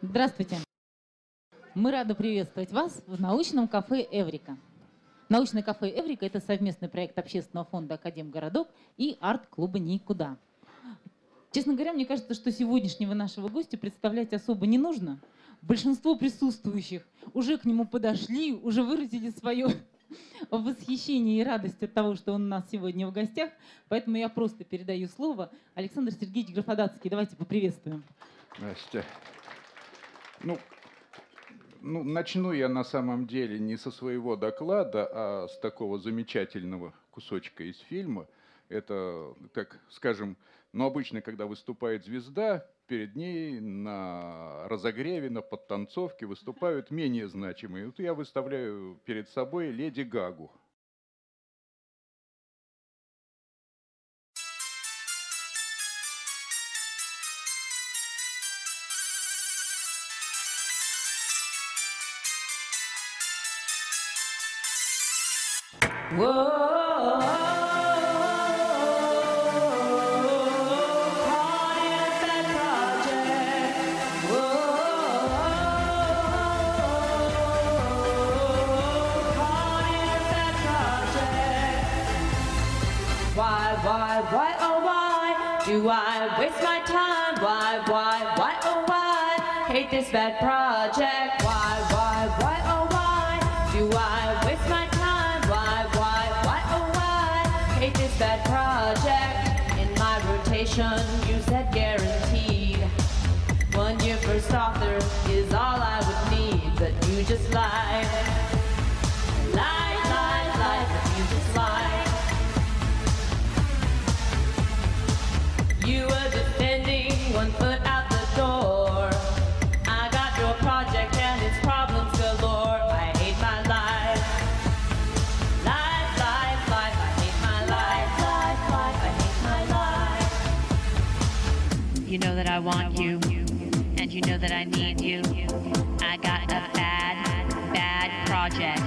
Здравствуйте. Мы рады приветствовать вас в научном кафе «Эврика». Научное кафе «Эврика» — это совместный проект общественного фонда «Академгородок» и арт-клуба «Никуда». Честно говоря, мне кажется, что сегодняшнего нашего гостя представлять особо не нужно. Большинство присутствующих уже к нему подошли, уже выразили свое восхищение и радость от того, что он у нас сегодня в гостях. Поэтому я просто передаю слово Александр Сергеевич Графодатский. Давайте поприветствуем. Настя. Начну я на самом деле не со своего доклада, а с такого замечательного кусочка из фильма. Это, так скажем, обычно, когда выступает звезда, перед ней на разогреве, на подтанцовке выступают менее значимые. Вот я выставляю перед собой Леди Гагу. Whoa, why, oh why do I waste my time? Why, oh why hate this bad project? Why, oh why do I waste my time? Why, oh why hate this bad project? In my rotation, you said guaranteed 1 year first author is all I would need, but you just lied. Lied, but you just lied. You were defending 1 foot out the door. I got your project and its problems galore. I hate my life. Life, I hate my life. I hate my life. You know that I want you, and you know that I need you. I got a bad project.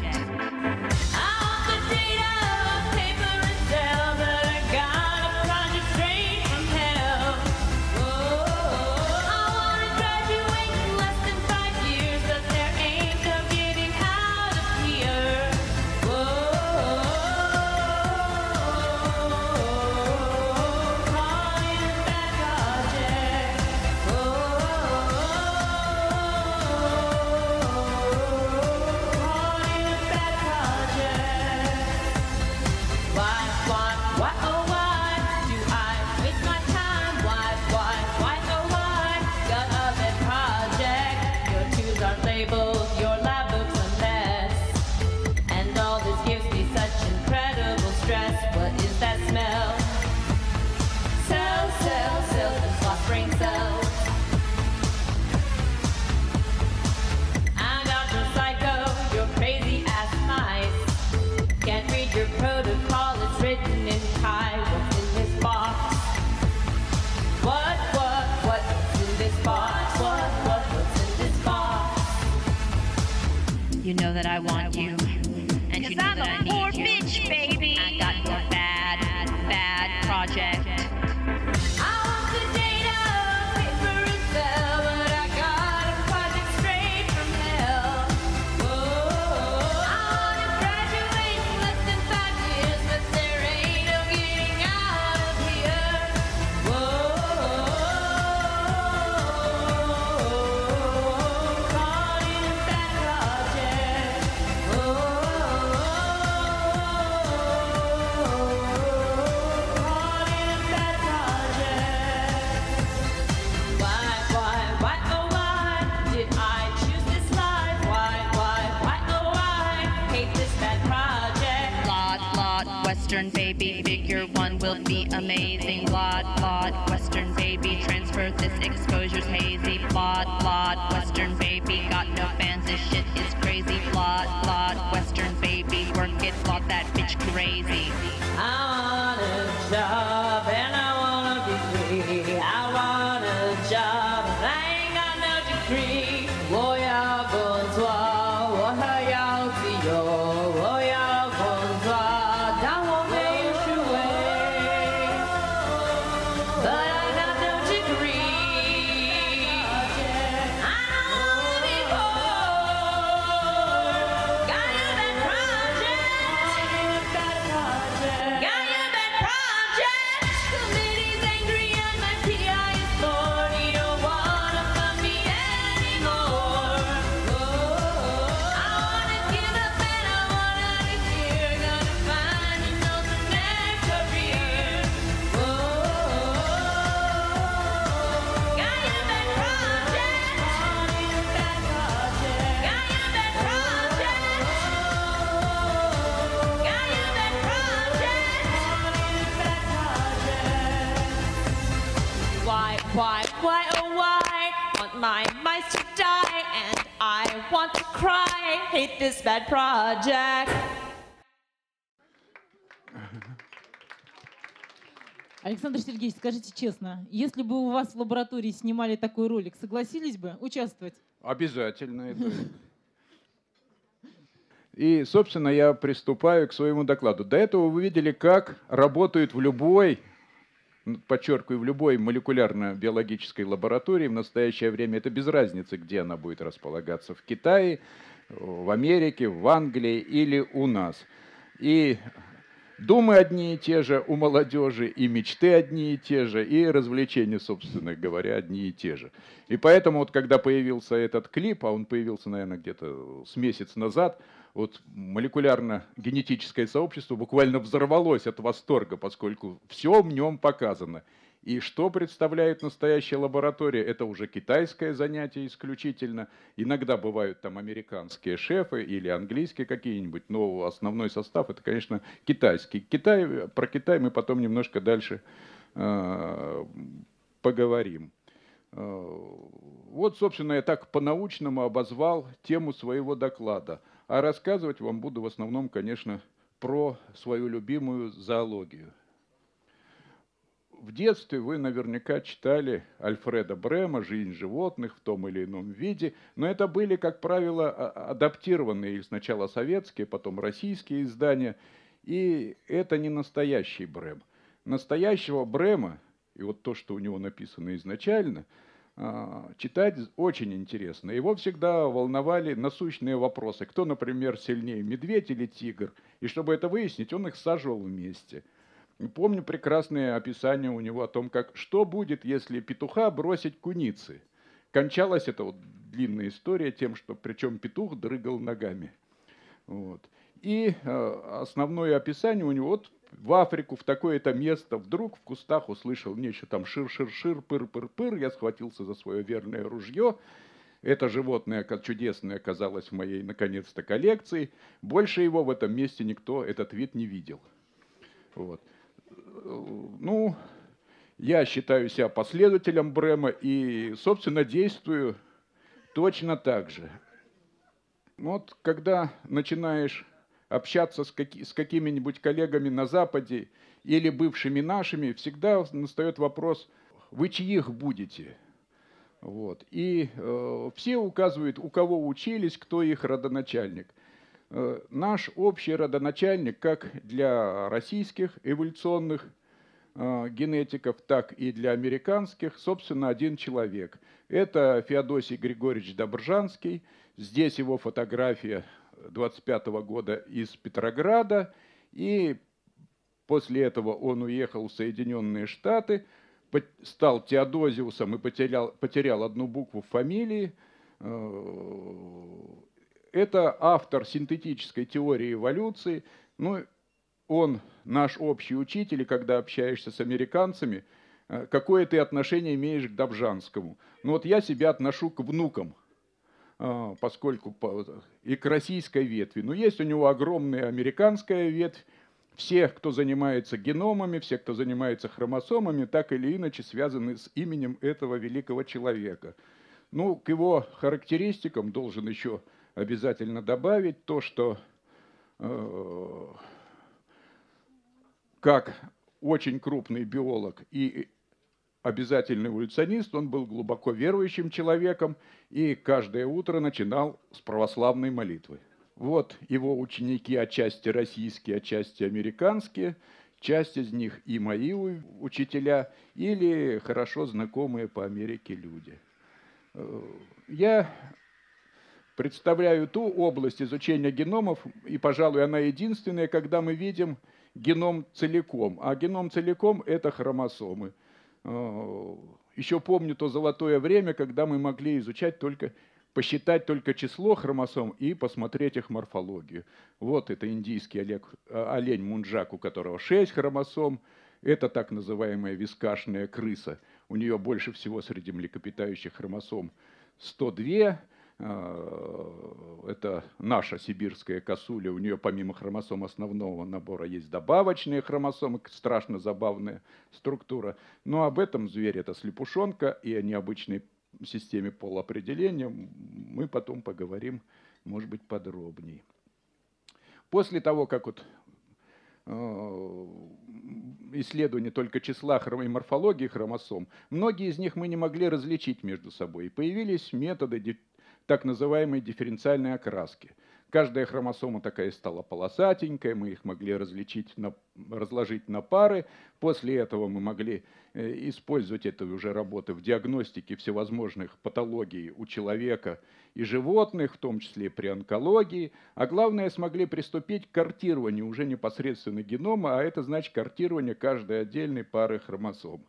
You know that I want you, and you know that I need you. Bitch, baby. I got your bad project. I want the data, paper and cell, but I got a project straight from hell. Whoa, I wanna graduate in less than 5 years, but there ain't no getting out of here. Whoa, caught in a bad project. Why, oh why did I choose this life? Why, oh why hate this bad project? Lot, Western baby, figure 1 will be amazing. Lot, Western baby, transfer this exposure's hazy. Lot, Western baby, got no fans, this shit is crazy. Lot, Western baby, work it, lot that bitch crazy. I want a job and I wanna be free. I want a job and I ain't got no degree. 我要工作，我还要自由。我要工作，但我没有学位。But I got no degree. I mice to die, and I want to cry. Hate this bad project. Александр Сергеевич, скажите честно, если бы у вас в лаборатории снимали такой ролик, согласились бы участвовать? Обязательно это. И, собственно, я приступаю к своему докладу. До этого вы видели, как работают в любой, подчеркиваю, в любой молекулярно-биологической лаборатории в настоящее время. Это без разницы, где она будет располагаться. В Китае, в Америке, в Англии или у нас. И думы одни и те же у молодежи, и мечты одни и те же, и развлечения, собственно говоря, одни и те же. И поэтому, вот, когда появился этот клип, а он появился, наверное, где-то с месяц назад, вот молекулярно-генетическое сообщество буквально взорвалось от восторга, поскольку все в нем показано. И что представляет настоящая лаборатория, это уже китайское занятие исключительно. Иногда бывают там американские шефы или английские какие-нибудь, но основной состав это, конечно, китайский. Про Китай мы потом немножко дальше поговорим. Вот, собственно, я так по-научному обозвал тему своего доклада. А рассказывать вам буду в основном, конечно, про свою любимую зоологию. В детстве вы наверняка читали Альфреда Брема «Жизнь животных» в том или ином виде, но это были, как правило, адаптированные сначала советские, потом российские издания, и это не настоящий Брем. Настоящего Брема, и вот то, что у него написано изначально, читать очень интересно. Его всегда волновали насущные вопросы. Кто, например, сильнее, медведь или тигр? И чтобы это выяснить, он их саживал вместе. Помню прекрасное описание у него о том, что будет, если петуха бросить куницы. Кончалась эта вот длинная история тем, что причем петух дрыгал ногами. Вот. И основное описание у него, вот в Африку, в такое-то место, вдруг в кустах услышал нечто там шир-шир-шир, пыр-пыр-пыр, я схватился за свое верное ружье. Это животное чудесное оказалось в моей, наконец-то, коллекции. Больше его в этом месте никто, этот вид, не видел. Вот. Ну, я считаю себя последователем Брема и, собственно, действую точно так же. Вот когда начинаешь общаться с какими-нибудь коллегами на Западе или бывшими нашими, всегда настает вопрос, вы чьих будете? Вот. И все указывают, у кого учились, кто их родоначальник. Наш общий родоначальник, как для российских эволюционных генетиков, так и для американских, собственно, один человек. Это Феодосий Григорьевич Добржанский. Здесь его фотография 25-го года из Петрограда. И после этого он уехал в Соединенные Штаты, стал Теодозиусом и потерял одну букву в фамилии. Это автор синтетической теории эволюции. Ну, он наш общий учитель, и когда общаешься с американцами, какое ты отношение имеешь к Добжанскому? Ну вот я себя отношу к внукам, поскольку и к российской ветви. Но есть у него огромная американская ветвь. Все, кто занимается геномами, все, кто занимается хромосомами, так или иначе связаны с именем этого великого человека. Ну, к его характеристикам должен еще обязательно добавить то, что как очень крупный биолог и обязательный эволюционист, он был глубоко верующим человеком и каждое утро начинал с православной молитвы. Вот его ученики, отчасти российские, отчасти американские, часть из них и мои учителя, или хорошо знакомые по Америке люди. Я представляю ту область изучения геномов, и, пожалуй, она единственная, когда мы видим геном целиком. А геном целиком – это хромосомы. Еще помню то золотое время, когда мы могли изучать посчитать только число хромосом и посмотреть их морфологию. Вот это индийский олень Мунджак, у которого 6 хромосом. Это так называемая вискашная крыса. У нее больше всего среди млекопитающих хромосом 102. Это наша сибирская косуля. У нее помимо хромосом основного набора есть добавочные хромосомы, страшно забавная структура. Но об этом звере это слепушонка и о необычной системе полоопределения мы потом поговорим, может быть, подробнее. После того, как вот исследование только числа и морфологии хромосом, многие из них мы не могли различить между собой. И появились методы так называемой дифференциальной окраски. Каждая хромосома такая стала полосатенькая, мы их могли разложить на пары. После этого мы могли использовать это уже работы в диагностике всевозможных патологий у человека и животных, в том числе при онкологии. А главное, смогли приступить к картированию уже непосредственно генома, а это значит картирование каждой отдельной пары хромосом.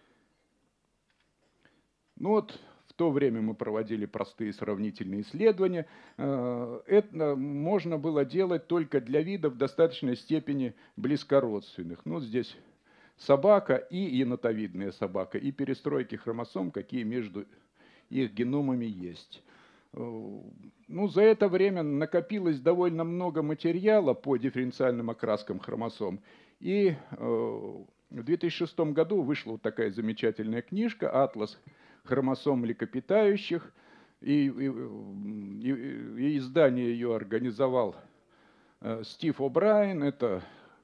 Ну вот, в то время мы проводили простые сравнительные исследования. Это можно было делать только для видов в достаточной степени близкородственных. Ну, здесь собака и енотовидная собака, и перестройки хромосом, какие между их геномами есть. Ну, за это время накопилось довольно много материала по дифференциальным окраскам хромосом. И в 2006 году вышла вот такая замечательная книжка «Атлас хромосом млекопитающих», и издание ее организовал Стив О'Брайен. Это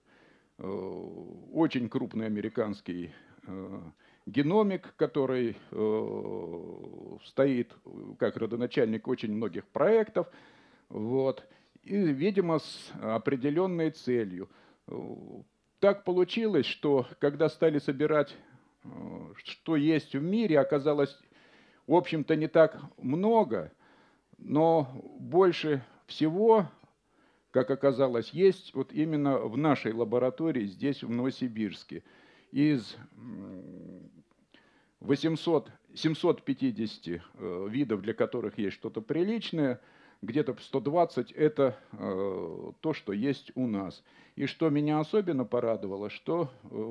очень крупный американский геномик, который стоит как родоначальник очень многих проектов, вот, и, видимо, с определенной целью. Так получилось, что когда стали собирать, что есть в мире, оказалось, в общем-то, не так много, но больше всего, как оказалось, есть вот именно в нашей лаборатории здесь, в Новосибирске. Из 750 видов, для которых есть что-то приличное, где-то 120 – это то, что есть у нас. И что меня особенно порадовало, что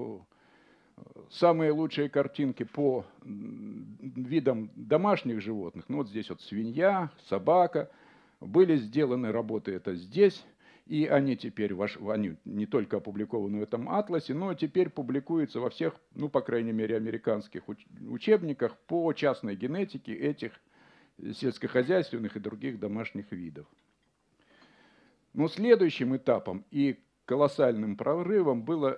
самые лучшие картинки по видам домашних животных, ну вот здесь вот свинья, собака, были сделаны работы это здесь, и они теперь они не только опубликованы в этом атласе, но теперь публикуются во всех, ну, по крайней мере, американских учебниках по частной генетике этих сельскохозяйственных и других домашних видов. Но следующим этапом и колоссальным прорывом была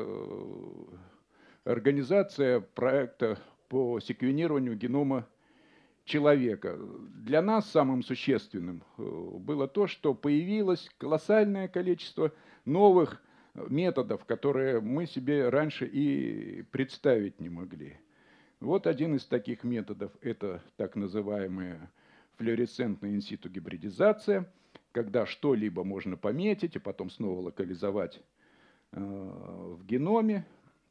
организация проекта по секвенированию генома человека. Для нас самым существенным было то, что появилось колоссальное количество новых методов, которые мы себе раньше и представить не могли. Вот один из таких методов – это так называемая флуоресцентная инситу гибридизация, когда что-либо можно пометить и потом снова локализовать в геноме.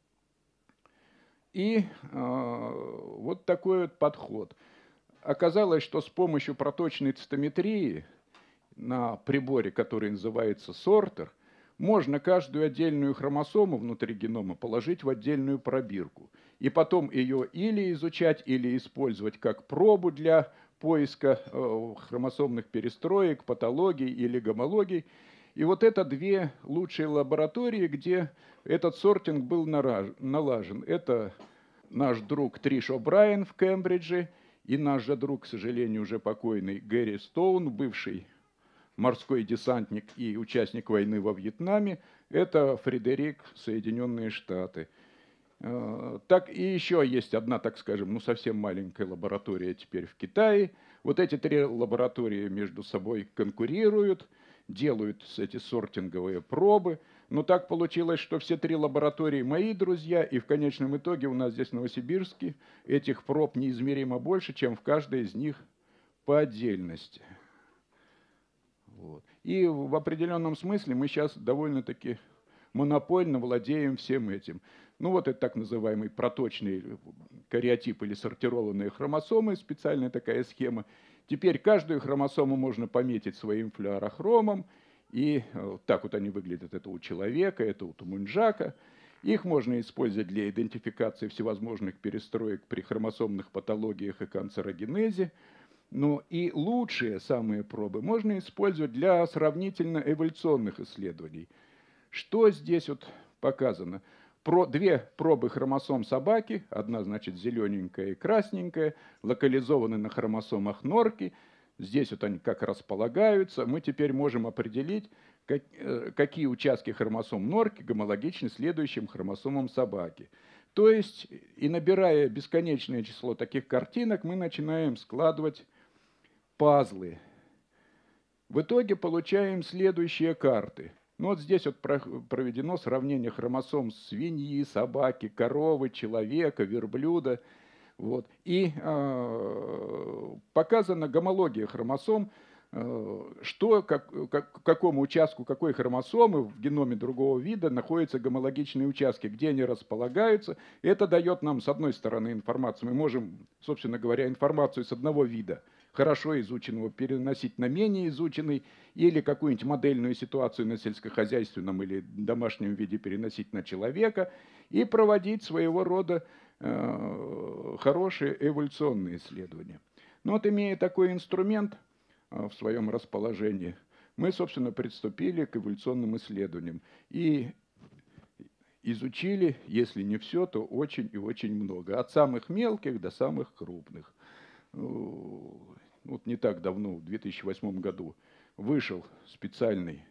И вот такой вот подход. Оказалось, что с помощью проточной цитометрии на приборе, который называется сортер, можно каждую отдельную хромосому внутри генома положить в отдельную пробирку. И потом ее или изучать, или использовать как пробу для поиска хромосомных перестроек, патологий или гомологий. И вот это две лучшие лаборатории, где этот сортинг был налажен. Это наш друг Триш О'Брайен в Кембридже и наш же друг, к сожалению, уже покойный Гэри Стоун, бывший морской десантник и участник войны во Вьетнаме. Это Фредерик, Соединенные Штаты. Так и еще есть одна, так скажем, ну совсем маленькая лаборатория теперь в Китае. Вот эти три лаборатории между собой конкурируют, делают эти сортинговые пробы. Но так получилось, что все три лаборатории мои друзья, и в конечном итоге у нас здесь в Новосибирске этих проб неизмеримо больше, чем в каждой из них по отдельности. Вот. И в определенном смысле мы сейчас довольно-таки монопольно владеем всем этим. Ну вот это так называемый проточный кариотип или сортированные хромосомы, специальная такая схема. Теперь каждую хромосому можно пометить своим флюорохромом. И так вот они выглядят. Это у человека, это у тумунджака. Их можно использовать для идентификации всевозможных перестроек при хромосомных патологиях и канцерогенезе. Ну и лучшие самые пробы можно использовать для сравнительно-эволюционных исследований. Что здесь вот показано? две пробы хромосом собаки, одна, значит, зелененькая и красненькая, локализованы на хромосомах норки. Здесь вот они как располагаются. Мы теперь можем определить, какие участки хромосом норки гомологичны следующим хромосомам собаки. То есть, и набирая бесконечное число таких картинок, мы начинаем складывать пазлы. В итоге получаем следующие карты. Ну вот здесь вот проведено сравнение хромосом свиньи, собаки, коровы, человека, верблюда. Вот. И показана гомология хромосом, что, к какому участку какой хромосомы в геноме другого вида находятся гомологичные участки, где они располагаются. Это дает нам, с одной стороны, информацию. Мы можем, собственно говоря, информацию с одного вида, хорошо изученного, переносить на менее изученный, или какую-нибудь модельную ситуацию на сельскохозяйственном или домашнем виде переносить на человека и проводить своего рода хорошие эволюционные исследования. Но вот, имея такой инструмент в своем расположении, мы, собственно, приступили к эволюционным исследованиям и изучили, если не все, то очень и очень много, от самых мелких до самых крупных. Вот не так давно, в 2008 году, вышел специальный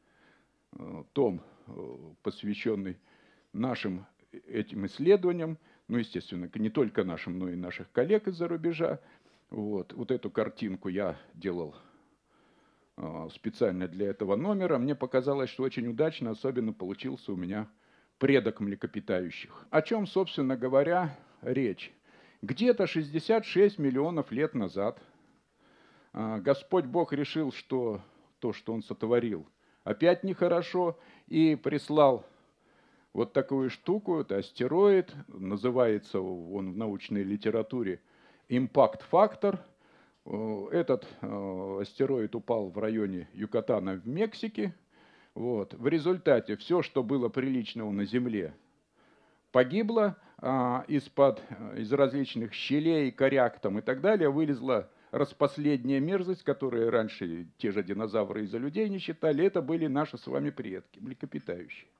том, посвященный нашим этим исследованиям, ну, естественно, не только нашим, но и наших коллег из-за рубежа. Вот эту картинку я делал специально для этого номера. Мне показалось, что очень удачно, особенно получился у меня предок млекопитающих. О чем, собственно говоря, речь? Где-то 66 миллионов лет назад Господь Бог решил, что то, что Он сотворил, опять нехорошо, и прислал вот такую штуку, это астероид, называется он в научной литературе импакт-фактор. Этот астероид упал в районе Юкатана в Мексике. Вот. В результате все, что было приличного на Земле, погибло. Из различных щелей, коряк там и так далее вылезла распоследняя мерзость, которую раньше те же динозавры из-за людей не считали. Это были наши с вами предки, млекопитающие.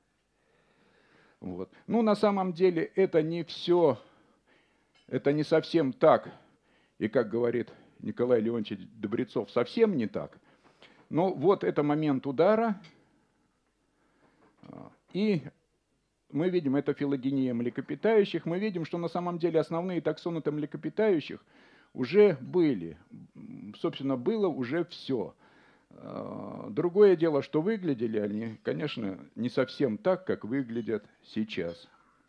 Вот. Ну, на самом деле, это не все, это не совсем так. И, как говорит Николай Леонтьевич Добрецов, совсем не так. Но вот это момент удара. И мы видим, это филогения млекопитающих. Мы видим, что на самом деле основные таксоны млекопитающих уже были. Собственно, было уже все. Другое дело, что выглядели они, конечно, не совсем так, как выглядят сейчас.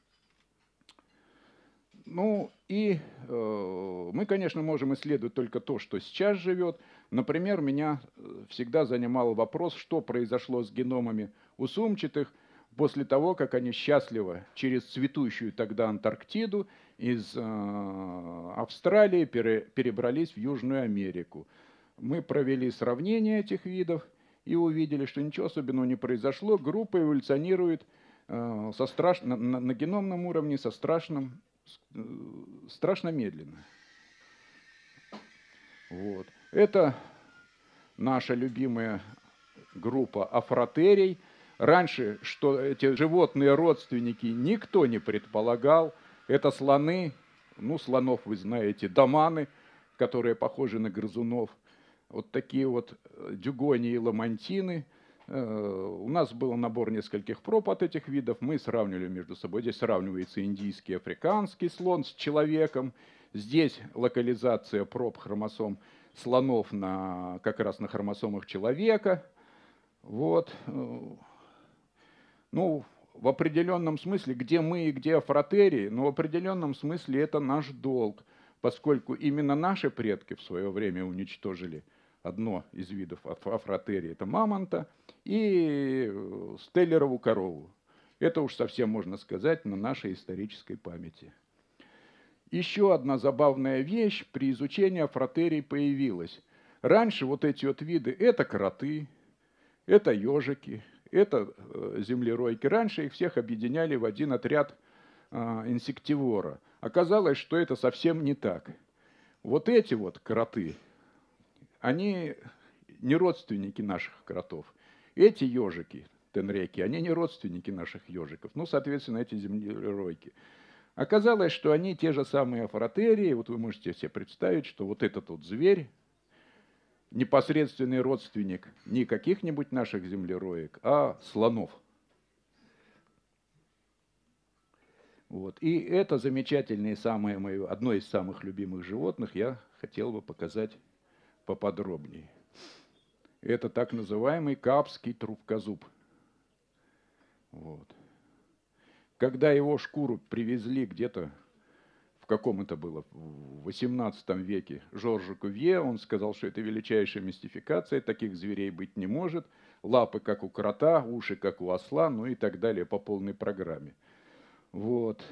Ну и мы, конечно, можем исследовать только то, что сейчас живет. Например, меня всегда занимал вопрос, что произошло с геномами у сумчатых после того, как они счастливо через цветущую тогда Антарктиду из Австралии перебрались в Южную Америку. Мы провели сравнение этих видов и увидели, что ничего особенного не произошло. Группа эволюционирует на геномном уровне страшно медленно. Вот. Это наша любимая группа Афротерий. Раньше, что эти животные родственники, никто не предполагал. Это слоны, ну, слонов вы знаете, доманы, которые похожи на грызунов. Вот такие вот дюгонии и ламантины. У нас был набор нескольких проб от этих видов. Мы сравнивали между собой. Здесь сравнивается индийский, африканский слон с человеком. Здесь локализация проб хромосом слонов как раз на хромосомах человека. Вот. Ну, в определенном смысле, где мы и где афротерии, но в определенном смысле это наш долг, поскольку именно наши предки в свое время уничтожили одно из видов афротерии, это мамонта, и стеллерову корову. Это уж совсем можно сказать на нашей исторической памяти. Еще одна забавная вещь при изучении афротерий появилась. Раньше вот эти вот виды, это кроты, это ежики, это землеройки. Раньше их всех объединяли в один отряд инсективора. Оказалось, что это совсем не так. Вот эти вот кроты, они не родственники наших кротов. Эти ежики тенреки, они не родственники наших ежиков. Ну, соответственно, эти землеройки. Оказалось, что они те же самые афротерии. Вот вы можете себе представить, что вот этот вот зверь, непосредственный родственник не каких-нибудь наших землероек, а слонов. Вот. И это замечательное, одно из самых любимых животных я хотел бы показать поподробнее. Это так называемый каапский трубкозуб. Вот. Когда его шкуру привезли где-то, в каком это было, в XVIII веке, Жоржу Кувье, он сказал, что это величайшая мистификация, таких зверей быть не может, лапы как у крота, уши как у осла, ну и так далее по полной программе. Вот.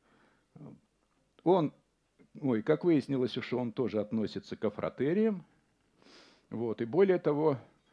Как выяснилось, что он тоже относится к афротериям. Вот. И более того,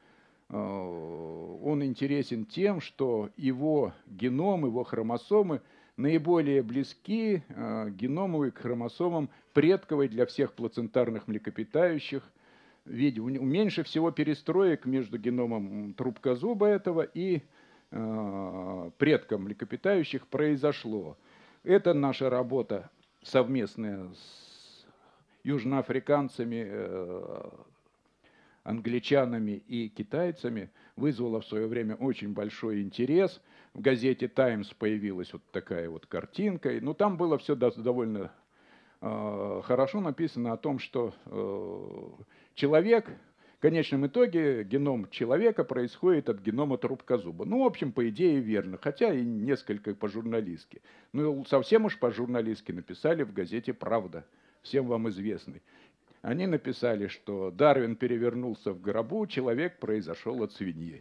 он интересен тем, что его геном, его хромосомы наиболее близки геному и к хромосомам предковой для всех плацентарных млекопитающих. Меньше всего перестроек между геномом трубкозуба этого и предком млекопитающих произошло. Это наша работа совместная с южноафриканцами, англичанами и китайцами вызвала в свое время очень большой интерес. В газете «Таймс» появилась вот такая вот картинка. Но там было все довольно хорошо написано о том, что человек, в конечном итоге геном человека происходит от генома трубкозуба. Ну, в общем, по идее верно, хотя и несколько по-журналистски. Ну, совсем уж по-журналистски написали в газете «Правда», всем вам известный. Они написали, что Дарвин перевернулся в гробу, человек произошел от свиньи.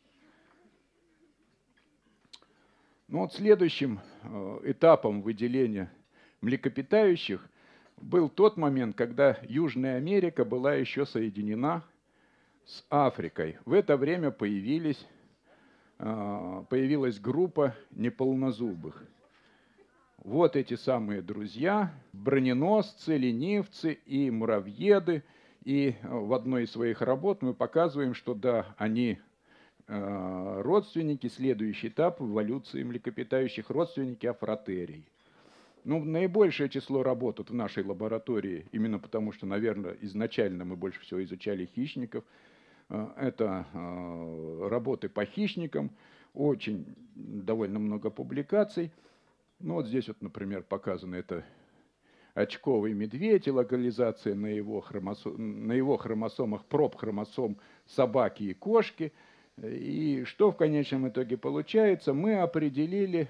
Ну вот следующим этапом выделения млекопитающих был тот момент, когда Южная Америка была еще соединена с Африкой. В это время появилась группа неполнозубых. Вот эти самые друзья, броненосцы, ленивцы и муравьеды. И в одной из своих работ мы показываем, что да, они родственники, следующий этап эволюции млекопитающих, родственники афротерий. Ну, наибольшее число работ в нашей лаборатории, именно потому что, наверное, изначально мы больше всего изучали хищников, это работы по хищникам, очень довольно много публикаций. Ну, вот здесь вот, например, показано это очковый медведь и локализация на его хромосомах проб хромосом собаки и кошки. И что в конечном итоге получается? Мы определили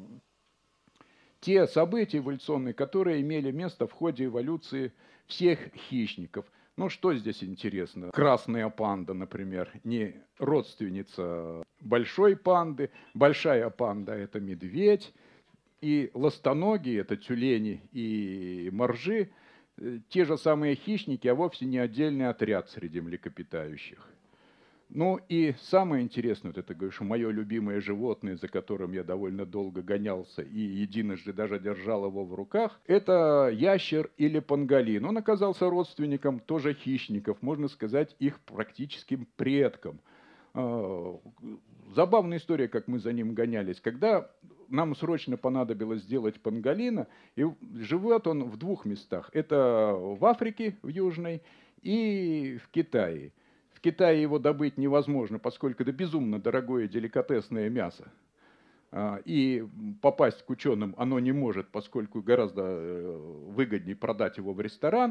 те события эволюционные, которые имели место в ходе эволюции всех хищников. Ну, что здесь интересно? Красная панда, например, не родственница большой панды. Большая панда – это медведь. И ластоногие – это тюлени и моржи, те же самые хищники, а вовсе не отдельный отряд среди млекопитающих. Ну и самое интересное, вот это, говорю, что мое любимое животное, за которым я довольно долго гонялся и единожды даже держал его в руках, это ящер или панголин. Он оказался родственником тоже хищников, можно сказать, их практическим предком. Забавная история, как мы за ним гонялись. Когда нам срочно понадобилось сделать панголина, и живет он в двух местах. Это в Африке, в Южной, и в Китае. В Китае его добыть невозможно, поскольку это безумно дорогое деликатесное мясо. И попасть к ученым оно не может, поскольку гораздо выгоднее продать его в ресторан.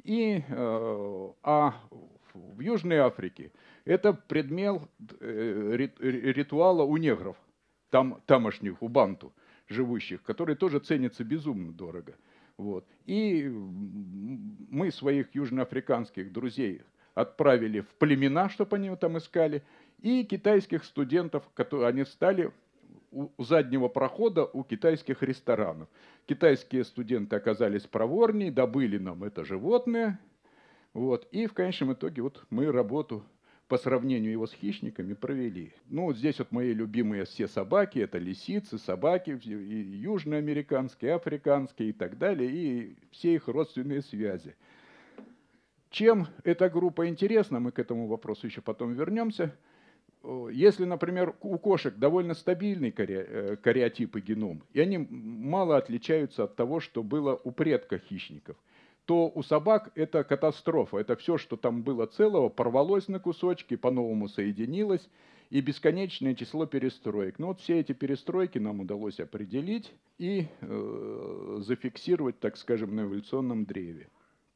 А в Южной Африке это предмет ритуала у негров, тамошних, у банту живущих, который тоже ценится безумно дорого. Вот. И мы своих южноафриканских друзей отправили в племена, чтобы они его там искали, и китайских студентов, они встали у заднего прохода у китайских ресторанов. Китайские студенты оказались проворнее, добыли нам это животное. Вот. И в конечном итоге вот мы работу по сравнению его с хищниками провели. Ну, вот здесь вот мои любимые все собаки, это лисицы, собаки, и южноамериканские, и африканские и так далее, и все их родственные связи. Чем эта группа интересна, мы к этому вопросу еще потом вернемся. если, например, у кошек довольно стабильный кариотип и геном, и они мало отличаются от того, что было у предка хищников, то у собак это катастрофа. Это все, что там было целого, порвалось на кусочки, по-новому соединилось, и бесконечное число перестроек. Но вот все эти перестройки нам удалось определить и зафиксировать, так скажем, на эволюционном древе.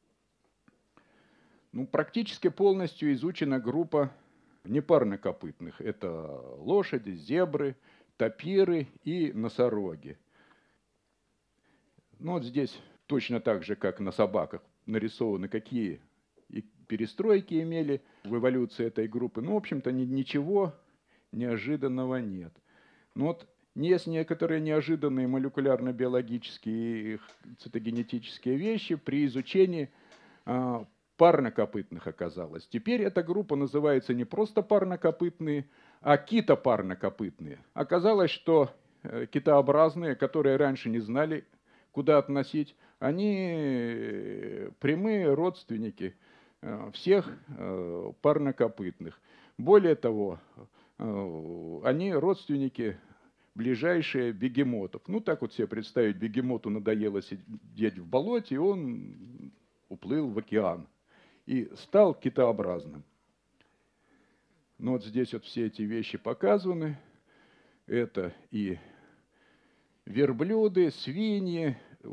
Ну, практически полностью изучена группа непарнокопытных. Это лошади, зебры, тапиры и носороги. Ну, вот здесь точно так же, как на собаках, нарисованы, какие перестройки имели в эволюции этой группы. Ну, в общем-то, ничего неожиданного нет. Но вот есть некоторые неожиданные молекулярно-биологические и цитогенетические вещи при изучении парнокопытных оказалось. Теперь эта группа называется не просто парнокопытные, а китопарнокопытные. Оказалось, что китообразные, которые раньше не знали, куда относить, они прямые родственники всех парнокопытных. Более того, они родственники ближайшие бегемотов. Ну, так вот себе представить, бегемоту надоело сидеть в болоте, и он уплыл в океан и стал китообразным. Ну, вот здесь вот все эти вещи показаны. Это и верблюды, свиньи,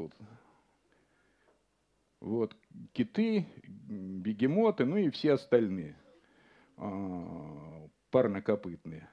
вот киты, бегемоты, ну и все остальные парнокопытные.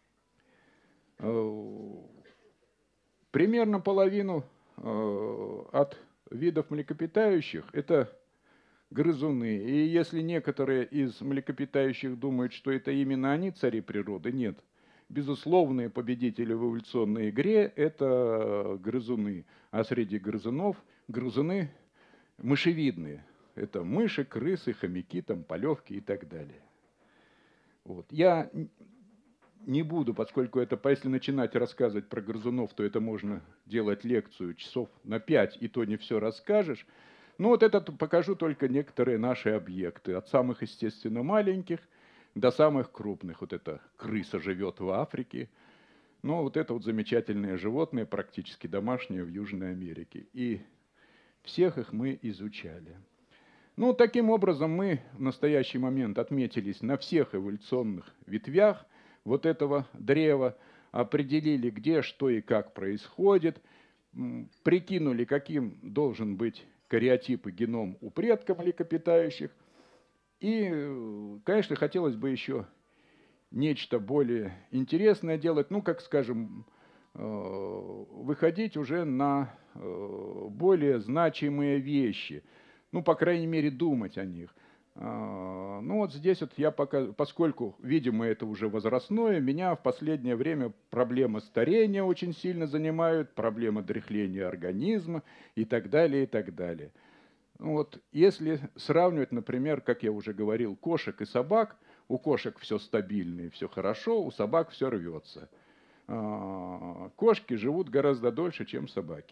Примерно половину от видов млекопитающих это грызуны. И если некоторые из млекопитающих думают, что это именно они цари природы, нет. Безусловные победители в эволюционной игре – это грызуны. А среди грызунов грызуны мышевидные. Это мыши, крысы, хомяки, там, полевки и так далее. Вот. Я не буду, поскольку это, если начинать рассказывать про грызунов, то это можно делать лекцию часов на 5, и то не все расскажешь. Ну вот это покажу только некоторые наши объекты. От самых, естественно, маленьких до самых крупных. Вот эта крыса живет в Африке. Ну вот это вот замечательные животные, практически домашние в Южной Америке. И всех их мы изучали. Ну, таким образом, мы в настоящий момент отметились на всех эволюционных ветвях вот этого древа, определили, где, что и как происходит, прикинули, каким должен быть кариотип и геном у предков млекопитающих. И, конечно, хотелось бы еще нечто более интересное делать, ну, как, скажем, выходить уже на более значимые вещи. Ну, по крайней мере, думать о них. Ну, вот здесь вот я пока, поскольку, видимо, это уже возрастное, меня в последнее время проблемы старения очень сильно занимают, проблема дряхления организма и так далее, и так далее. Ну, вот если сравнивать, например, как я уже говорил, кошек и собак, у кошек все стабильно и все хорошо, у собак все рвется. Кошки живут гораздо дольше, чем собаки.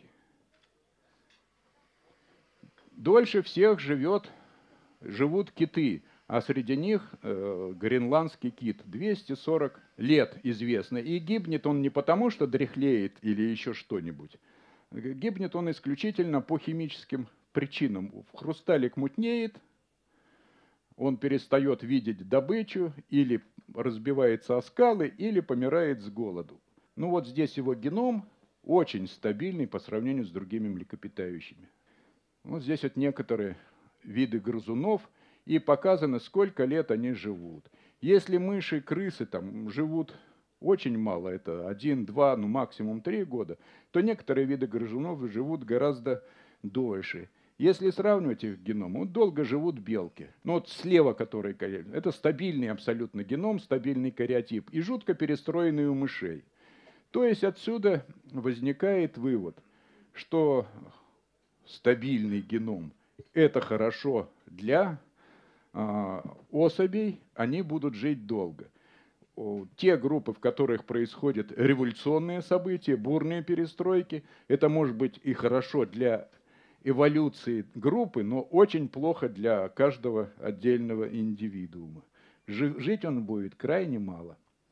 Дольше всех живут киты, а среди них гренландский кит. 240 лет известно. И гибнет он не потому, что дряхлеет или еще что-нибудь. Гибнет он исключительно по химическим причинам. Хрусталик мутнеет, он перестает видеть добычу, или разбивается о скалы, или помирает с голоду. Ну вот здесь его геном очень стабильный по сравнению с другими млекопитающими. Вот здесь вот некоторые виды грызунов, и показано, сколько лет они живут. Если мыши и крысы там живут очень мало, это 1, 2, ну максимум 3 года, то некоторые виды грызунов живут гораздо дольше. Если сравнивать их геном, вот долго живут белки. Ну вот слева, который это стабильный абсолютно геном, стабильный кариотип, и жутко перестроенный у мышей. То есть отсюда возникает вывод, что стабильный геном – это хорошо для особей, они будут жить долго. Те группы, в которых происходят революционные события, бурные перестройки, это может быть и хорошо для эволюции группы, но очень плохо для каждого отдельного индивидуума. Жить он будет крайне мало.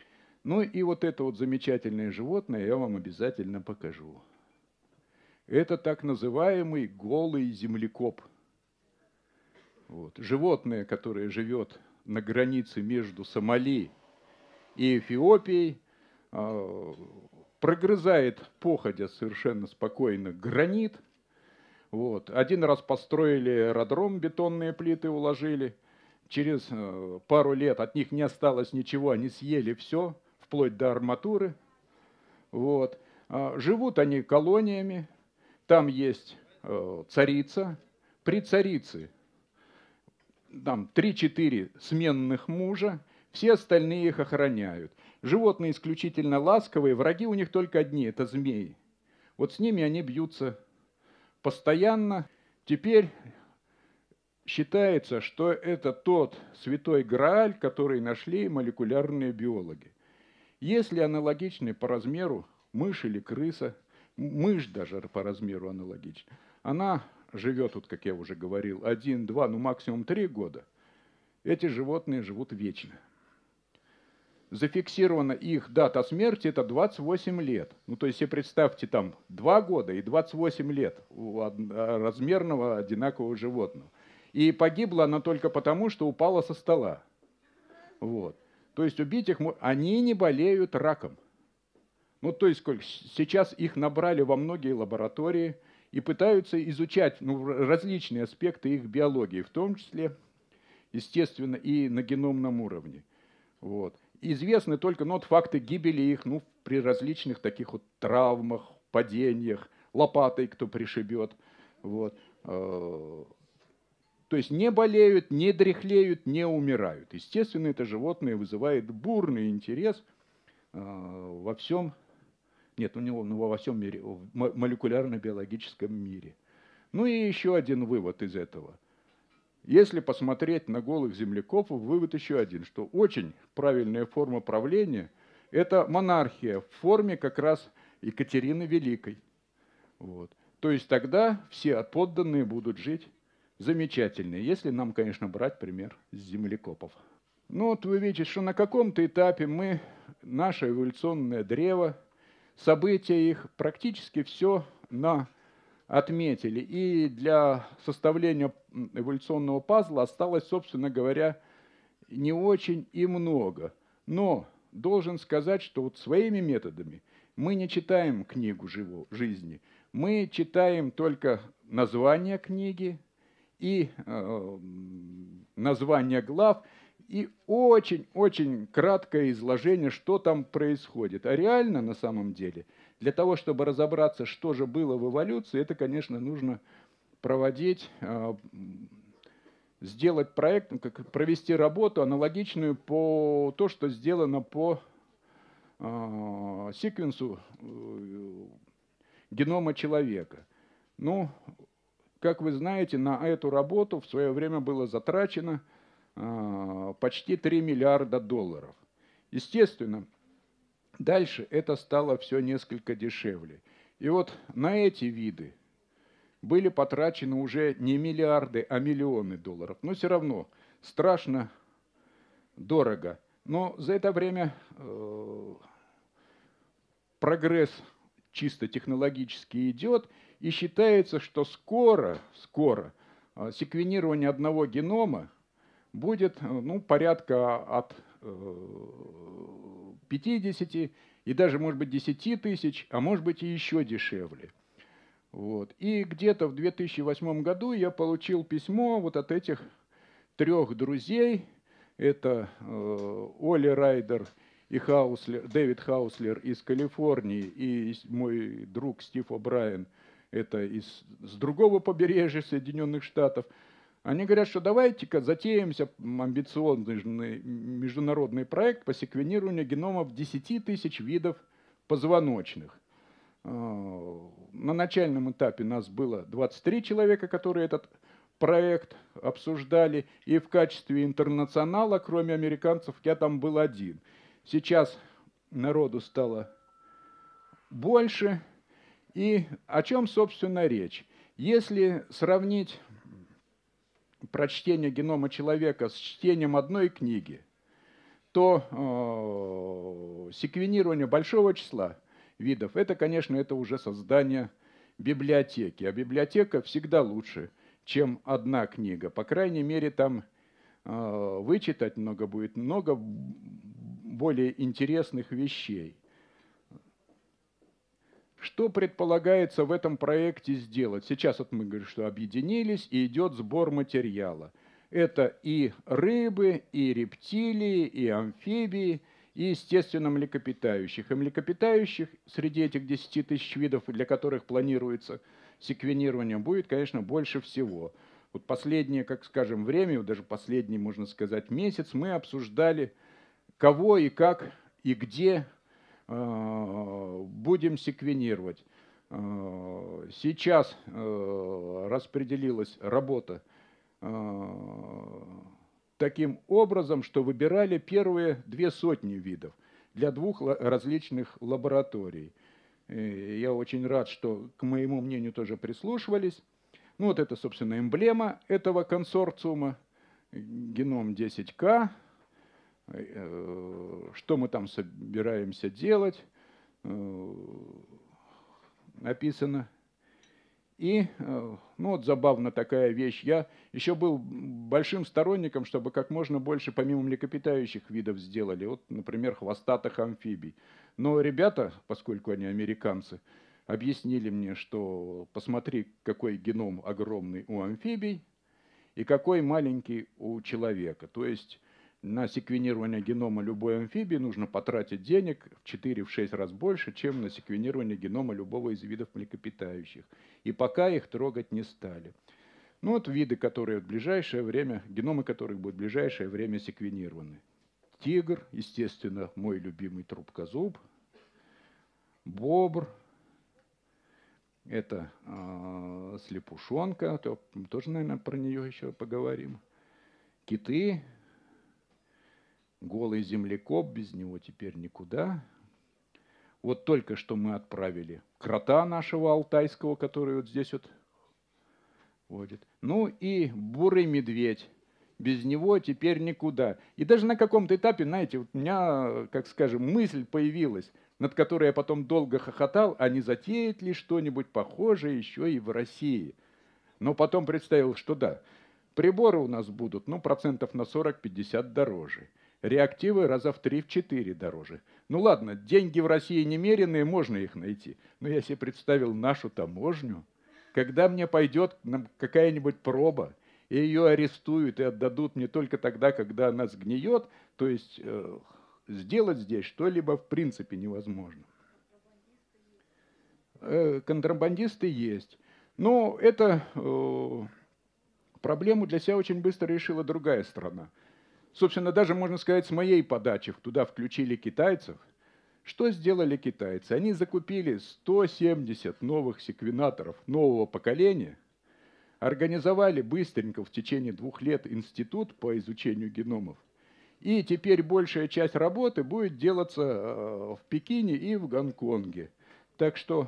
Ну и вот это вот замечательное животное я вам обязательно покажу. Это так называемый голый землекоп. Вот. Животное, которое живет на границе между Сомали и Эфиопией, прогрызает походя совершенно спокойно гранит. Вот. Один раз построили аэродром, бетонные плиты уложили. Через пару лет от них не осталось ничего, они съели все, вплоть до арматуры. Вот. Живут они колониями. Там есть царица. При царице там 3-4 сменных мужа, все остальные их охраняют. Животные исключительно ласковые, враги у них только одни, это змеи. Вот с ними они бьются постоянно. Теперь считается, что это тот святой Грааль, который нашли молекулярные биологи. Если аналогичный по размеру мышь или крыса, мышь даже по размеру аналогична, она живет, вот, как я уже говорил, 1, 2, ну максимум 3 года, эти животные живут вечно. Зафиксирована их дата смерти, это 28 лет. Ну, то есть, себе представьте, там 2 года и 28 лет у размерного одинакового животного. И погибла она только потому, что упала со стола. Вот. То есть, убить их, они не болеют раком. Ну, то есть, сейчас их набрали во многие лаборатории и пытаются изучать различные аспекты их биологии, в том числе, естественно, и на геномном уровне. Вот. Известны только факты гибели их при различных таких вот травмах, падениях, лопатой кто пришибет. Вот. То есть не болеют, не дряхлеют, не умирают. Естественно, это животное вызывает бурный интерес во всем. Нет, у него во всем мире, в молекулярно-биологическом мире. Ну и еще один вывод из этого. Если посмотреть на голых землекопов, вывод еще один, что очень правильная форма правления – это монархия в форме как раз Екатерины Великой. Вот. То есть тогда все подданные будут жить замечательно, если нам, конечно, брать пример с землекопов. Ну вот вы видите, что на каком-то этапе наше эволюционное древо, события их, практически все отметили. И для составления эволюционного пазла осталось, собственно говоря, не очень и много. Но должен сказать, что вот своими методами мы не читаем книгу жизни. Мы читаем только название книги и название глав, и очень-очень краткое изложение, что там происходит. А реально, на самом деле, для того, чтобы разобраться, что же было в эволюции, это, конечно, нужно сделать проект, провести работу аналогичную по то, что сделано по секвенсу генома человека. Ну, как вы знаете, на эту работу в свое время было затрачено почти $3 миллиарда. Естественно, дальше это стало все несколько дешевле. И вот на эти виды были потрачены уже не миллиарды, а миллионы долларов. Но все равно страшно дорого. Но за это время прогресс чисто технологически идет, и считается, что скоро секвенирование одного генома будет порядка от 50 и даже, может быть, 10 тысяч, а может быть и еще дешевле. Вот. И где-то в 2008 году я получил письмо вот от этих 3 друзей. Это Оли Райдер и Дэвид Хауслер из Калифорнии и мой друг Стив О'Брайен, это с другого побережья Соединенных Штатов. Они говорят, что давайте-ка затеемся амбициозный международный проект по секвенированию геномов 10 тысяч видов позвоночных. На начальном этапе нас было 23 человека, которые этот проект обсуждали, и в качестве интернационала, кроме американцев, я там был один. Сейчас народу стало больше. И о чем, собственно, речь? Если сравнить прочтение генома человека с чтением одной книги, то секвенирование большого числа видов, это, конечно, это уже создание библиотеки. А библиотека всегда лучше, чем одна книга. По крайней мере, там вычитать будет много более интересных вещей. Что предполагается в этом проекте сделать? Сейчас вот мы говорим, что объединились, и идет сбор материала. Это и рыбы, и рептилии, и амфибии, и, естественно, млекопитающих. И млекопитающих среди этих 10 тысяч видов, для которых планируется секвенирование, будет, конечно, больше всего. Вот последнее, как скажем, время, даже последний, можно сказать, месяц, мы обсуждали, кого и как и где будем секвенировать. Сейчас распределилась работа таким образом, что выбирали первые 200 видов для 2 различных лабораторий. Я очень рад, что к моему мнению тоже прислушивались. Ну вот это, собственно, эмблема этого консорциума, геном 10К. Что мы там собираемся делать, написано. И, ну вот забавно такая вещь, я еще был большим сторонником, чтобы как можно больше помимо млекопитающих видов сделали, вот, например, хвостатых амфибий. Но ребята, поскольку они американцы, объяснили мне, что посмотри, какой геном огромный у амфибий и какой маленький у человека. То есть на секвенирование генома любой амфибии нужно потратить денег в 4-6 раз больше, чем на секвенирование генома любого из видов млекопитающих. И пока их трогать не стали. Ну вот виды, которые в ближайшее время, геномы которых будут в ближайшее время секвенированы. Тигр, естественно, мой любимый трубкозуб. Бобр. Это слепушонка, тоже, наверное, про нее еще поговорим. Киты. Голый землекоп, без него теперь никуда. Вот только что мы отправили крота нашего алтайского, который вот здесь вот ходит. Ну и бурый медведь. Без него теперь никуда. И даже на каком-то этапе, знаете, вот у меня, как скажем, мысль появилась, над которой я потом долго хохотал, а не затеять ли что-нибудь похожее еще и в России. Но потом представил, что да, приборы у нас будут, ну, процентов на 40-50 дороже. Реактивы раза в 3-4 дороже. Ну ладно, деньги в России немеренные, можно их найти. Но я себе представил нашу таможню, когда мне пойдет какая-нибудь проба, и ее арестуют и отдадут мне только тогда, когда она сгниет, то есть сделать здесь что-либо в принципе невозможно. Контрабандисты есть. Но это проблему для себя очень быстро решила другая страна. Собственно, даже, можно сказать, с моей подачи туда включили китайцев. Что сделали китайцы? Они закупили 170 новых секвенаторов нового поколения, организовали быстренько в течение 2 лет институт по изучению геномов. И теперь большая часть работы будет делаться в Пекине и в Гонконге. Так что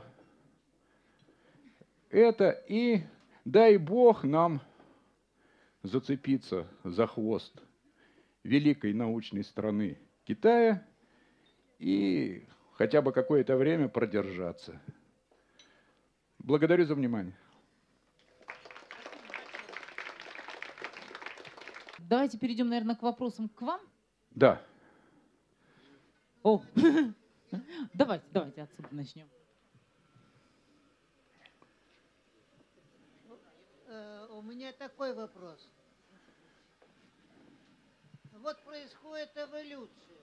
это и дай бог нам зацепиться за хвост великой научной страны Китая и хотя бы какое-то время продержаться. Благодарю за внимание. Давайте перейдем, наверное, к вопросам к вам. Да. О, давайте отсюда начнем. У меня такой вопрос. Вот происходит эволюция.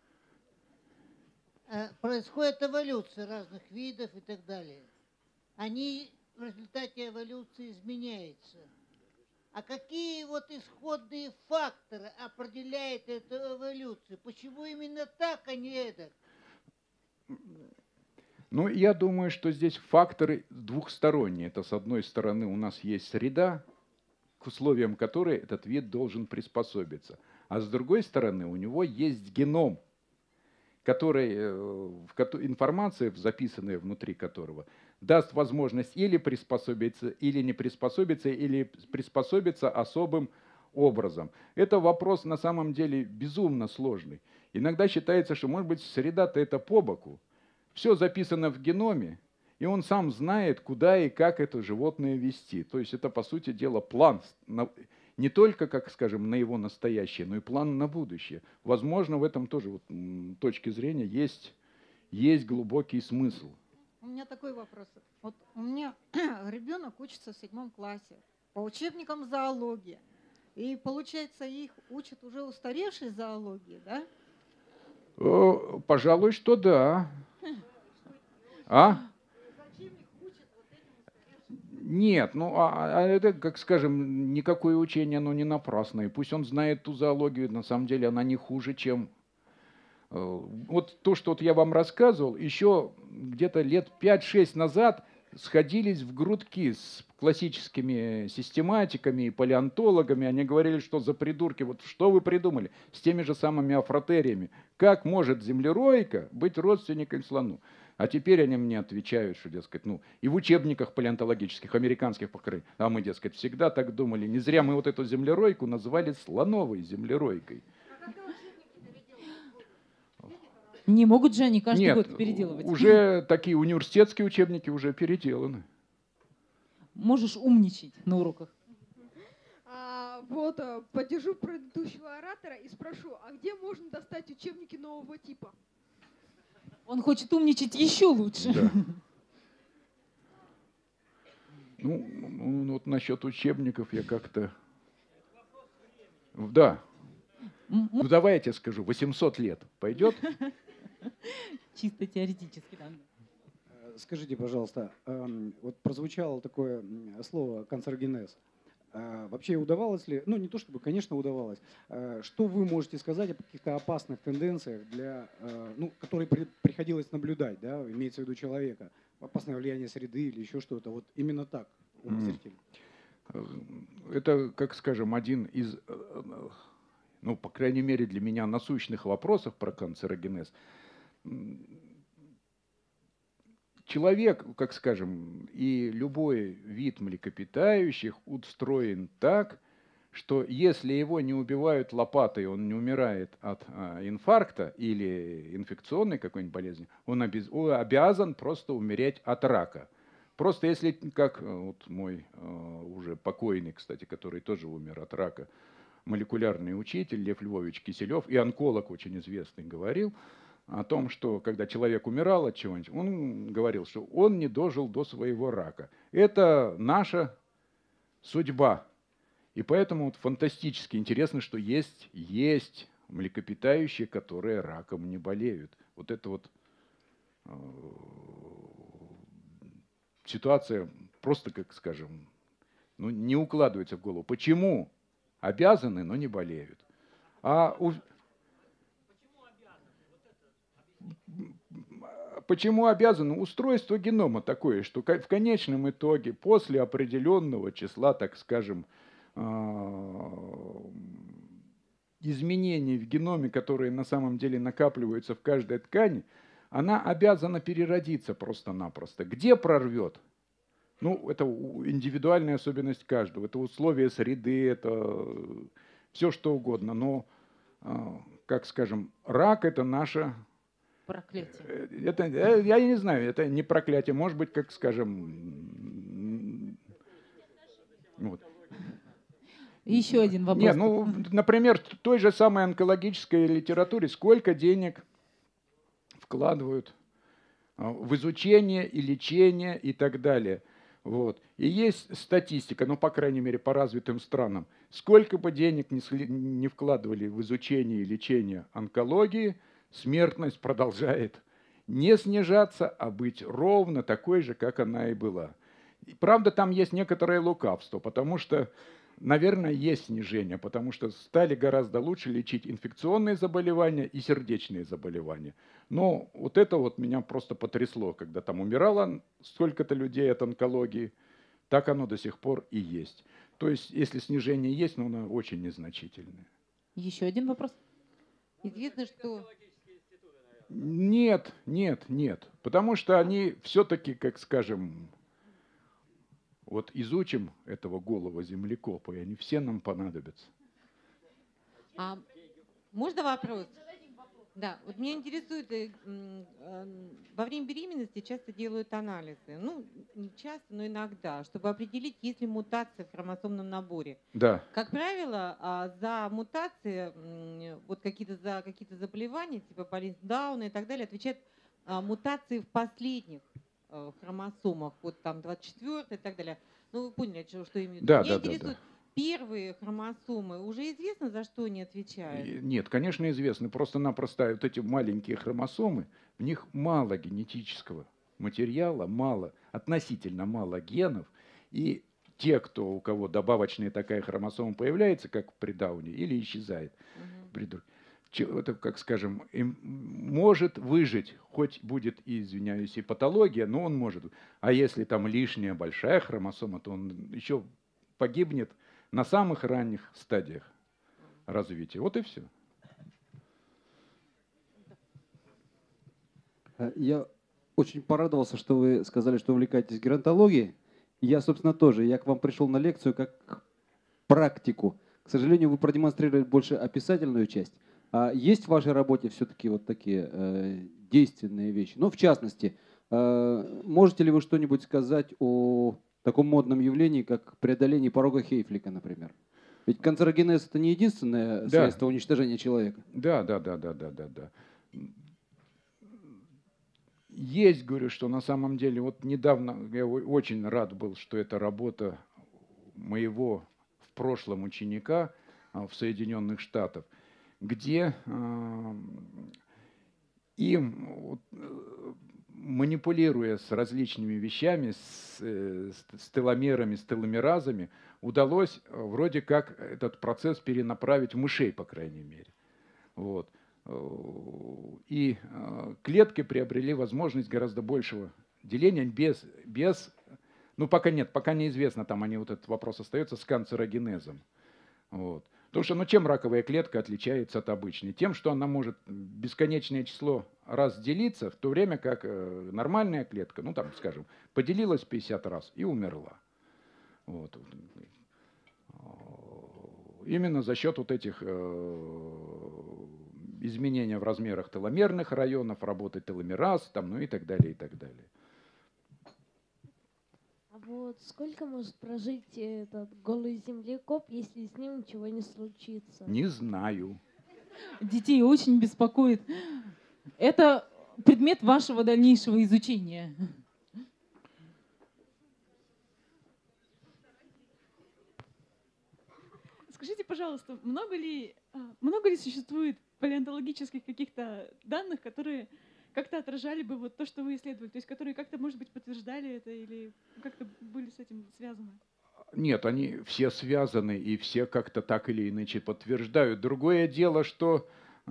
Происходит эволюция разных видов и так далее. Они в результате эволюции изменяются. А какие вот исходные факторы определяют эту эволюцию? Почему именно так, а не эдак? Ну, я думаю, что здесь факторы двухсторонние. Это, с одной стороны, у нас есть среда, к условиям которой этот вид должен приспособиться. А с другой стороны, у него есть геном, информация, записанная внутри которого, даст возможность или приспособиться, или не приспособиться, или приспособиться особым образом. Это вопрос на самом деле безумно сложный. Иногда считается, что, может быть, среда-то это по боку. Все записано в геноме, и он сам знает, куда и как это животное вести. То есть это, по сути дела, план не только, как скажем, на его настоящее, но и план на будущее. Возможно, в этом тоже вот, точки зрения есть глубокий смысл. У меня такой вопрос. Вот у меня ребенок учится в 7 классе по учебникам зоологии. И получается, их учат уже устаревшей зоологии, да? Пожалуй, что да. А? Нет, ну это, как скажем, никакое учение, оно не напрасное. Пусть он знает ту зоологию, на самом деле она не хуже, чем... Вот то, что вот я вам рассказывал, еще где-то лет 5-6 назад сходились в грудки с классическими систематиками и палеонтологами. Они говорили, что за придурки, вот что вы придумали с теми же самыми афротериями. Как может землеройка быть родственником слону? А теперь они мне отвечают, что, дескать, ну, и в учебниках палеонтологических, американских, а мы, дескать, всегда так думали. Не зря мы вот эту землеройку назвали слоновой землеройкой. Не могут же они каждый Нет, год переделывать? Уже такие университетские учебники уже переделаны. Можешь умничать на уроках. Поддержу предыдущего оратора и спрошу, а где можно достать учебники нового типа? Он хочет умничать еще лучше. Да. Ну, вот насчет учебников я как-то... Да. Ну, давай я тебе скажу, 800 лет пойдет? Чисто теоретически, да. Скажите, пожалуйста, вот прозвучало такое слово канцерогенез. Вообще удавалось ли, ну не то чтобы, конечно, удавалось, что вы можете сказать о каких-то опасных тенденциях, которые приходилось наблюдать, да, имеется в виду человека, опасное влияние среды или еще что-то, вот именно так умозрительно? Это, как скажем, один из, ну, по крайней мере, для меня насущных вопросов про канцерогенез. Человек, как скажем, и любой вид млекопитающих устроен так, что если его не убивают лопатой, он не умирает от инфаркта или инфекционной какой-нибудь болезни, он обязан просто умереть от рака. Просто если, как вот мой уже покойный, кстати, который тоже умер от рака, молекулярный учитель Лев Львович Киселев и онколог очень известный говорил о том, что когда человек умирал от чего-нибудь, он говорил, что он не дожил до своего рака. Это наша судьба. И поэтому вот фантастически интересно, что есть млекопитающие, которые раком не болеют. Вот это вот ситуация просто, как скажем, ну, не укладывается в голову. Почему обязаны, но не болеют? Почему обязаны? Устройство генома такое, что в конечном итоге, после определенного числа, так скажем, изменений в геноме, которые на самом деле накапливаются в каждой ткани, она обязана переродиться просто-напросто. Где прорвет? Ну, это индивидуальная особенность каждого. Это условия среды, это все что угодно. Но, как скажем, рак – это наша... Проклятие. Это, я не знаю, это не проклятие. Может быть, как скажем... Вот. Еще один вопрос. Нет, ну, например, в той же самой онкологической литературе сколько денег вкладывают в изучение и лечение и так далее. Вот. И есть статистика, ну, по крайней мере, по развитым странам. Сколько бы денег не вкладывали в изучение и лечение онкологии, смертность продолжает не снижаться, а быть ровно такой же, как она и была. И, правда, там есть некоторое лукавство, потому что, наверное, есть снижение, потому что стали гораздо лучше лечить инфекционные заболевания и сердечные заболевания. Но вот это вот меня просто потрясло, когда там умирало сколько-то людей от онкологии, так оно до сих пор и есть. То есть, если снижение есть, но оно очень незначительное. Еще один вопрос. Известно, что... Нет. Потому что они все-таки, как скажем, вот изучим этого голого землекопа, и они все нам понадобятся. А можно вопрос? Да, вот меня интересует, во время беременности часто делают анализы, ну, не часто, но иногда, чтобы определить, есть ли мутация в хромосомном наборе. Да. Как правило, за мутации, вот за какие-то заболевания, типа болезнь Дауна и так далее, отвечают мутации в последних хромосомах, вот там 24 и так далее. Ну, вы поняли, что я имею в виду. Да, Меня да, да, интересует, первые хромосомы, уже известно, за что они отвечают? Нет, конечно, известно. Просто-напросто вот эти маленькие хромосомы, в них мало генетического материала, относительно мало генов. И те, у кого добавочная такая хромосома появляется, как при Дауне, или исчезает, это, как скажем, может выжить, хоть будет, извиняюсь, и патология, но он может. А если там лишняя большая хромосома, то он еще погибнет на самых ранних стадиях развития. Вот и все. Я очень порадовался, что вы сказали, что увлекаетесь геронтологией. Я, собственно, тоже. Я к вам пришел на лекцию как к практику. К сожалению, вы продемонстрировали больше описательную часть. А есть в вашей работе все-таки вот такие действенные вещи? Ну, в частности, можете ли вы что-нибудь сказать о таком модном явлении, как преодоление порога Хейфлика, например? Ведь канцерогенез – это не единственное средство уничтожения человека. Да. Есть, говорю, что на самом деле, вот недавно я очень рад был, что это работа моего в прошлом ученика в Соединенных Штатах, где им, манипулируя с различными вещами, с теломерами, с теломеразами, удалось вроде как этот процесс перенаправить в мышей, по крайней мере. Вот. И клетки приобрели возможность гораздо большего деления без пока неизвестно, там этот вопрос остается с канцерогенезом. Вот. Потому что, чем раковая клетка отличается от обычной? Тем, что она может бесконечное число раз делиться, в то время как нормальная клетка, скажем, поделилась 50 раз и умерла. Вот. Именно за счет этих изменения в размерах теломерных районов, работы теломераз, и так далее, и так далее. А вот сколько может прожить этот голый землекоп, если с ним ничего не случится? Не знаю. Детей очень беспокоит. Это предмет вашего дальнейшего изучения. Скажите, пожалуйста, много ли существует палеонтологических каких-то данных, которые как-то отражали бы вот то, что вы исследовали, то есть которые как-то, может быть, подтверждали это или как-то были с этим связаны? Нет, они все связаны и все как-то так или иначе подтверждают. Другое дело, что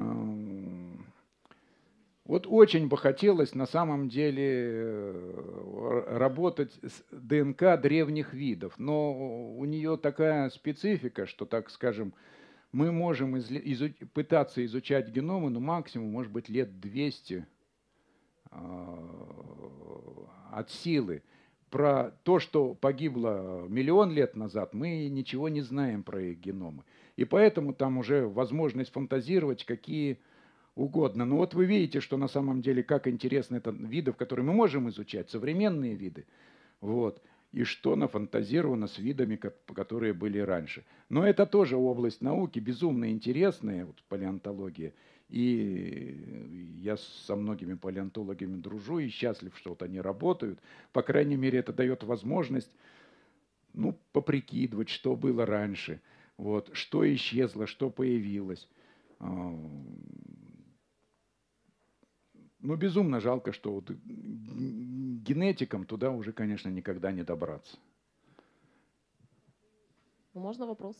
вот очень бы хотелось на самом деле работать с ДНК древних видов, но у нее такая специфика, что, так скажем, мы можем пытаться изучать геномы, максимум, может быть, лет 200 от силы. Про то, что погибло миллион лет назад, мы ничего не знаем про их геномы. И поэтому там уже возможность фантазировать какие угодно. Но вот вы видите, что на самом деле, как интересно это видов, которые мы можем изучать, современные виды. Вот. И что нафантазировано с видами, которые были раньше. Но это тоже область науки, безумно интересная, палеонтология. И я со многими палеонтологами дружу и счастлив, что они работают. По крайней мере, это дает возможность поприкидывать, что было раньше, что исчезло, что появилось. Безумно жалко, что генетикам туда уже, конечно, никогда не добраться. Можно вопрос?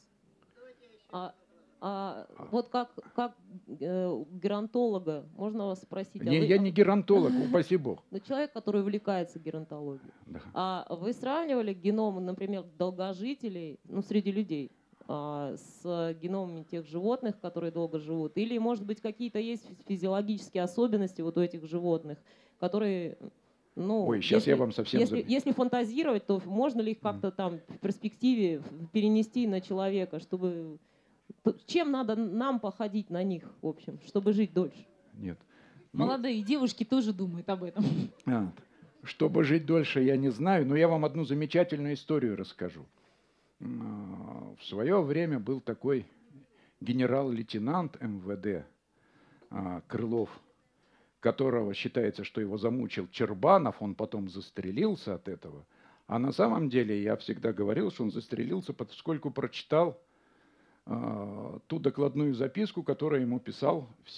Вот как геронтолога, можно вас спросить? Я не геронтолог, упаси бог. Но человек, который увлекается геронтологией. Да. А вы сравнивали геномы, например, долгожителей, среди людей, с геномами тех животных, которые долго живут? Или, может быть, какие-то есть физиологические особенности вот у этих животных, которые... Ой, сейчас я вам совсем... Если фантазировать, то можно ли их как-то там в перспективе перенести на человека, чтобы Чем надо нам походить на них, в общем, чтобы жить дольше? Нет. Молодые девушки тоже думают об этом. Чтобы жить дольше, я не знаю, но я вам одну замечательную историю расскажу. В свое время был такой генерал-лейтенант МВД Крылов, которого считается, что его замучил Чербанов, он потом застрелился от этого. А на самом деле я всегда говорил, что он застрелился, поскольку прочитал ту докладную записку, которую ему писал в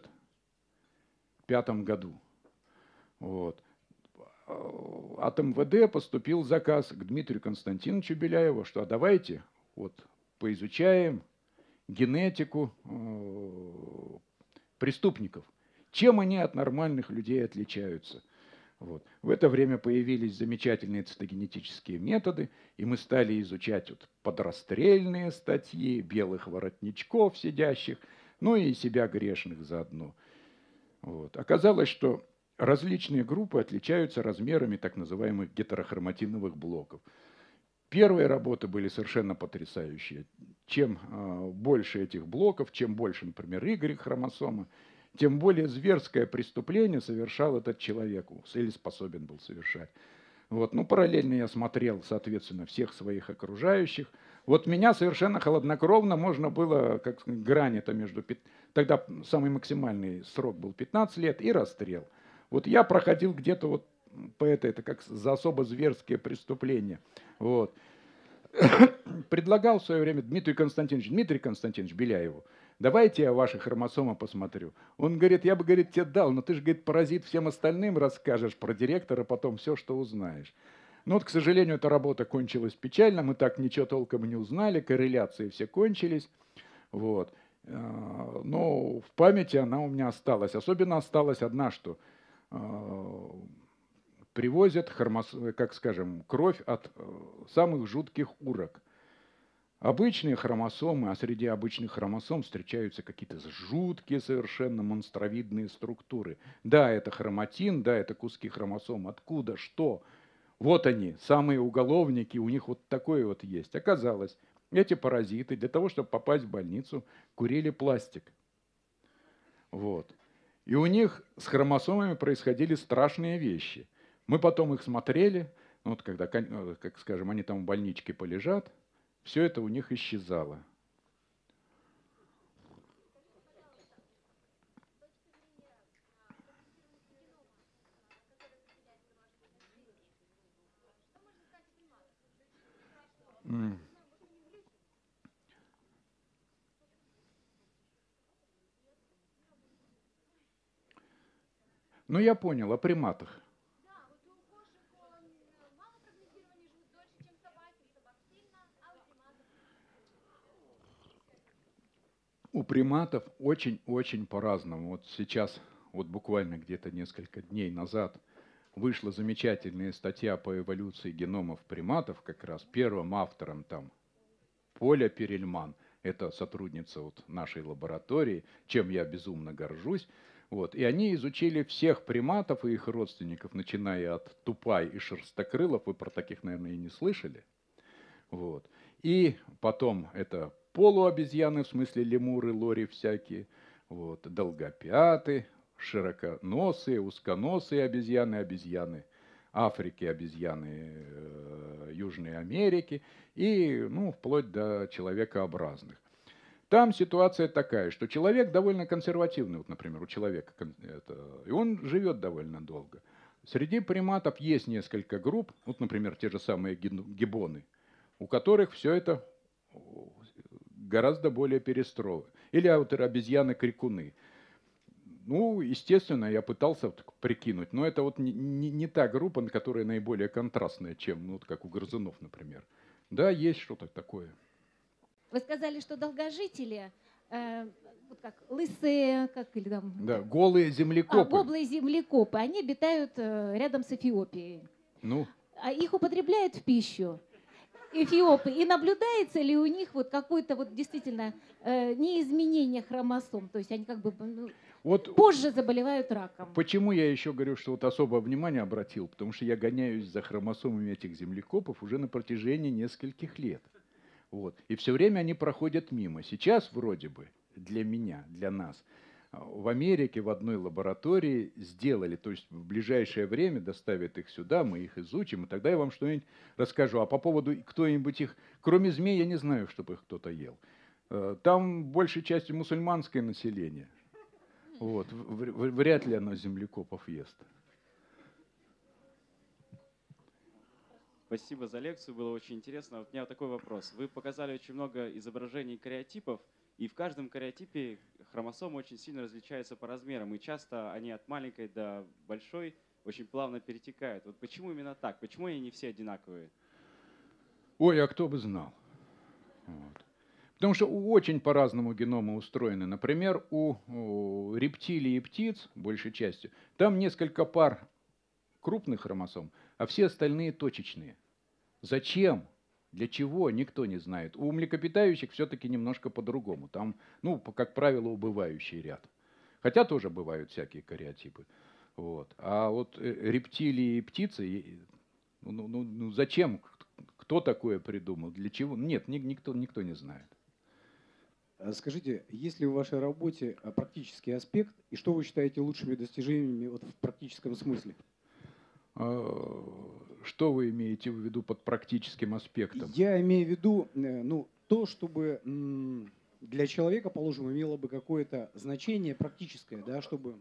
1975 году. Вот. От МВД поступил заказ к Дмитрию Константиновичу Беляеву, что давайте вот поизучаем генетику преступников. Чем они от нормальных людей отличаются? Вот. В это время появились замечательные цитогенетические методы, и мы стали изучать вот подрастрельные статьи, белых воротничков сидящих, ну и себя грешных заодно. Вот. Оказалось, что различные группы отличаются размерами так называемых гетерохроматиновых блоков. Первые работы были совершенно потрясающие. Чем больше этих блоков, чем больше, например, Y-хромосомы, тем более зверское преступление совершал этот человек, или способен был совершать. Вот. Ну, параллельно я смотрел, соответственно, всех своих окружающих. Вот меня совершенно хладнокровно можно было, как грань-то между... Тогда самый максимальный срок был 15 лет и расстрел. Вот я проходил где-то вот по это как за особо зверские преступления. Вот. Предлагал в свое время Дмитрий Константинович Беляеву, давайте я ваши хромосомы посмотрю. Он говорит, я бы, говорит, тебе дал, но ты же, говорит, паразит, всем остальным расскажешь про директора, потом все, что узнаешь. Но вот, к сожалению, эта работа кончилась печально, мы так ничего толком не узнали, корреляции все кончились. Вот. Но в памяти она у меня осталась. Особенно осталась одна, что привозят как скажем, кровь от самых жутких урок. Обычные хромосомы, а среди обычных хромосом встречаются какие-то жуткие совершенно монстровидные структуры. Да, это хроматин, да, это куски хромосом. Откуда, что? Вот они, самые уголовники, у них вот такое вот есть. Оказалось, эти паразиты для того, чтобы попасть в больницу, курили пластик. Вот. И у них с хромосомами происходили страшные вещи. Мы потом их смотрели, вот когда, как скажем, они там в больничке полежат, все это у них исчезало. Ну, я понял, о приматах. У приматов очень-очень по-разному. Вот сейчас, вот буквально где-то несколько дней назад, вышла замечательная статья по эволюции геномов приматов, как раз первым автором там Поля Перельман, это сотрудница вот нашей лаборатории, чем я безумно горжусь. Вот. И они изучили всех приматов и их родственников, начиная от тупай и шерстокрылов, вы про таких, наверное, и не слышали. Вот. И потом это полуобезьяны, в смысле лемуры, лори всякие, вот, долгопяты, широконосые, узконосые обезьяны, обезьяны Африки, обезьяны Южной Америки и, ну, вплоть до человекообразных. Там ситуация такая, что человек довольно консервативный, вот, например, у человека, и он живет довольно долго. Среди приматов есть несколько групп, вот, например, те же самые гиббоны, у которых все это гораздо более перестроено. Или вот обезьяны-крикуны. Ну, естественно, я пытался прикинуть, но это вот не та группа, которая наиболее контрастная, чем, ну, вот как у грызунов, например. Да, есть что-то такое. Вы сказали, что долгожители, вот как лысые, как или там... Да, голые землекопы. Голые землекопы, они обитают рядом с Эфиопией. Ну. А их употребляют в пищу. Эфиопы. И наблюдается ли у них вот какое-то вот действительно неизменение хромосом? То есть они как бы вот позже заболевают раком. Почему я еще говорю, что вот особое внимание обратил? Потому что я гоняюсь за хромосомами этих землекопов уже на протяжении нескольких лет. Вот. И все время они проходят мимо. Сейчас вроде бы для меня, для нас, в Америке в одной лаборатории сделали, то есть в ближайшее время доставят их сюда, мы их изучим, и тогда я вам что-нибудь расскажу. А по поводу кто-нибудь их, кроме змей, я не знаю, чтобы их кто-то ел. Там большей частью мусульманское население. Вот. Вряд ли оно землекопов ест. Спасибо за лекцию, было очень интересно. Вот у меня вот такой вопрос. Вы показали очень много изображений кариотипов, и в каждом кариотипе хромосомы очень сильно различаются по размерам, и часто они от маленькой до большой очень плавно перетекают. Вот почему именно так? Почему они не все одинаковые? Ой, а кто бы знал? Вот. Потому что очень по-разному геномы устроены. Например, у рептилий и птиц, большей частью, там несколько пар крупных хромосом, а все остальные точечные. Зачем? Для чего? Никто не знает. У млекопитающих все-таки немножко по-другому. Там, ну, как правило, убывающий ряд. Хотя тоже бывают всякие кариотипы. Вот. А вот рептилии и птицы, ну зачем? Кто такое придумал? Для чего? Нет, никто не знает. Скажите, есть ли в вашей работе практический аспект, и что вы считаете лучшими достижениями вот в практическом смысле? Что вы имеете в виду под практическим аспектом? Я имею в виду то, чтобы для человека, положим, имело бы какое-то значение практическое, да, чтобы...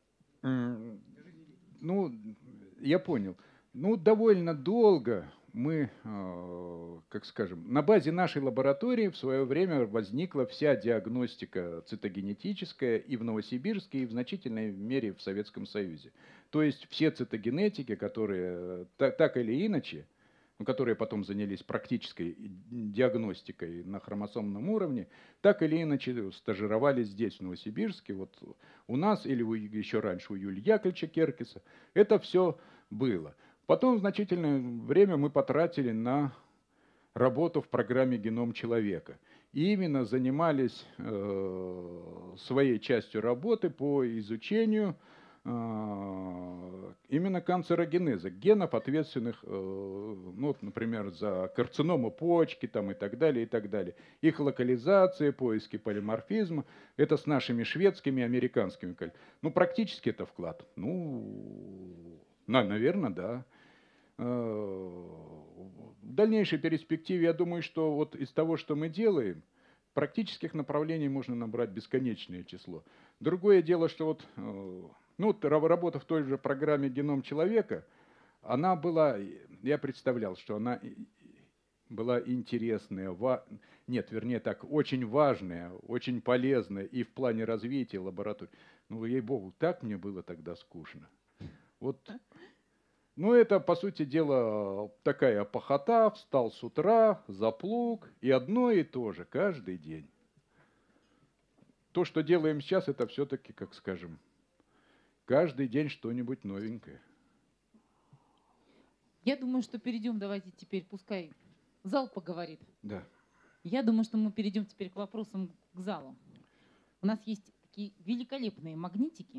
Ну, я понял. Ну, довольно долго мы, как скажем, на базе нашей лаборатории в свое время возникла вся диагностика цитогенетическая и в Новосибирске, и в значительной мере в Советском Союзе. То есть все цитогенетики, которые так или иначе, которые потом занялись практической диагностикой на хромосомном уровне, так или иначе стажировались здесь, в Новосибирске, вот у нас или еще раньше у Юлии Яковлевича Керкеса. Это все было. Потом значительное время мы потратили на работу в программе «Геном человека». И именно занимались своей частью работы по изучению именно канцерогенеза, генов, ответственных, ну, например, за карциному почки там, и так далее, и так далее. Их локализация, поиски полиморфизма, это с нашими шведскими, американскими. Ну, практически это вклад. Ну, наверное, да. В дальнейшей перспективе, я думаю, что вот из того, что мы делаем, практических направлений можно набрать бесконечное число. Другое дело, что вот... Ну, работа в той же программе «Геном человека», она была, я представлял, что она была интересная, нет, вернее так, очень важная, очень полезная и в плане развития лаборатории. Ну, ей-богу, так мне было тогда скучно. Вот, ну, это, по сути дела, такая пахота, встал с утра, за плуг, и одно и то же каждый день. То, что делаем сейчас, это все-таки, как скажем, каждый день что-нибудь новенькое. Я думаю, что перейдем, давайте теперь, пускай зал поговорит. Да. Я думаю, что мы перейдем теперь к вопросам к залу. У нас есть такие великолепные магнитики.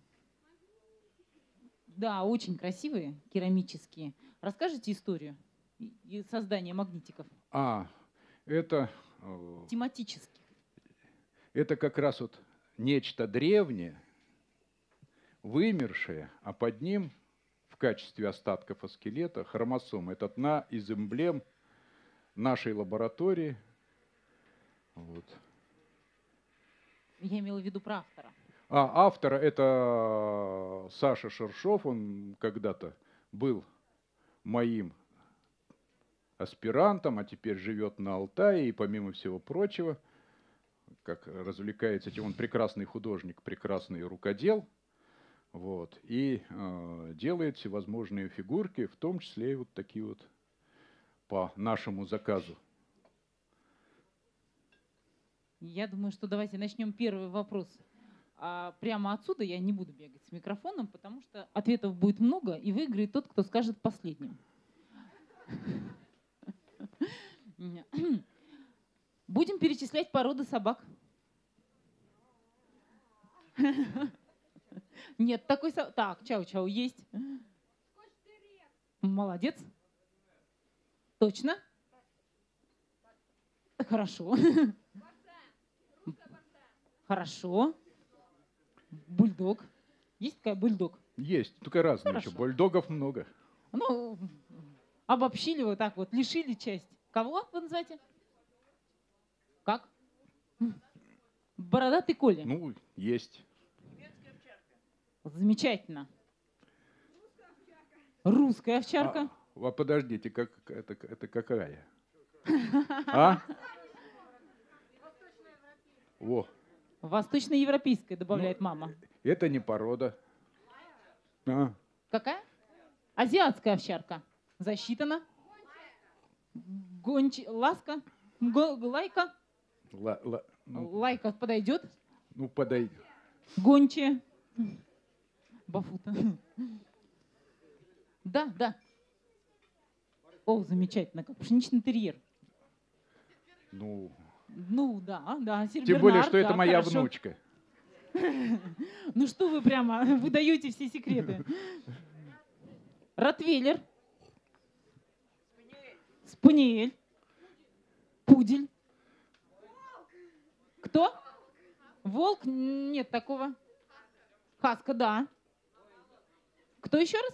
Да, очень красивые, керамические. Расскажите историю создания магнитиков? Это... Тематически. Это как раз вот нечто древнее, вымершее, а под ним в качестве остатков скелета хромосом. Это одна из эмблем нашей лаборатории. Вот. Я имела в виду про автора. Автора это Саша Шершов. Он когда-то был моим аспирантом, а теперь живет на Алтае. И помимо всего прочего, как развлекается, он прекрасный художник, прекрасный рукодел. Вот, и делает всевозможные фигурки, в том числе и вот такие вот по нашему заказу. Я думаю, что давайте начнем первый вопрос. Прямо отсюда я не буду бегать с микрофоном, потому что ответов будет много, и выиграет тот, кто скажет последним. Будем перечислять породы собак. Нет, такой... Так, чау-чау есть. Молодец. Точно? Хорошо. Хорошо. Бульдог. Есть такая бульдог? Есть, только разные Хорошо. еще. Бульдогов много. Ну, обобщили вот так вот, лишили часть. Кого вы называете? Как? Бородатый Коля. Ну, есть. Замечательно. Русская овчарка. А подождите, это какая? А? Во. Восточноевропейская, добавляет мама. Это не порода. А, Какая? Азиатская овчарка. Засчитана. Ласка. Лайка. ну, Лайка подойдет. ну, подойди. Гончая. Бафута. Да, да. О, замечательно, как пшеничный терьер. Ну, Ну, да, да. тем более, что это моя внучка. Ну что вы прямо выдаете все секреты. Ротвейлер. Спаниель. Пудель. Кто? Волк? Нет такого. Хаска, да. Кто еще раз?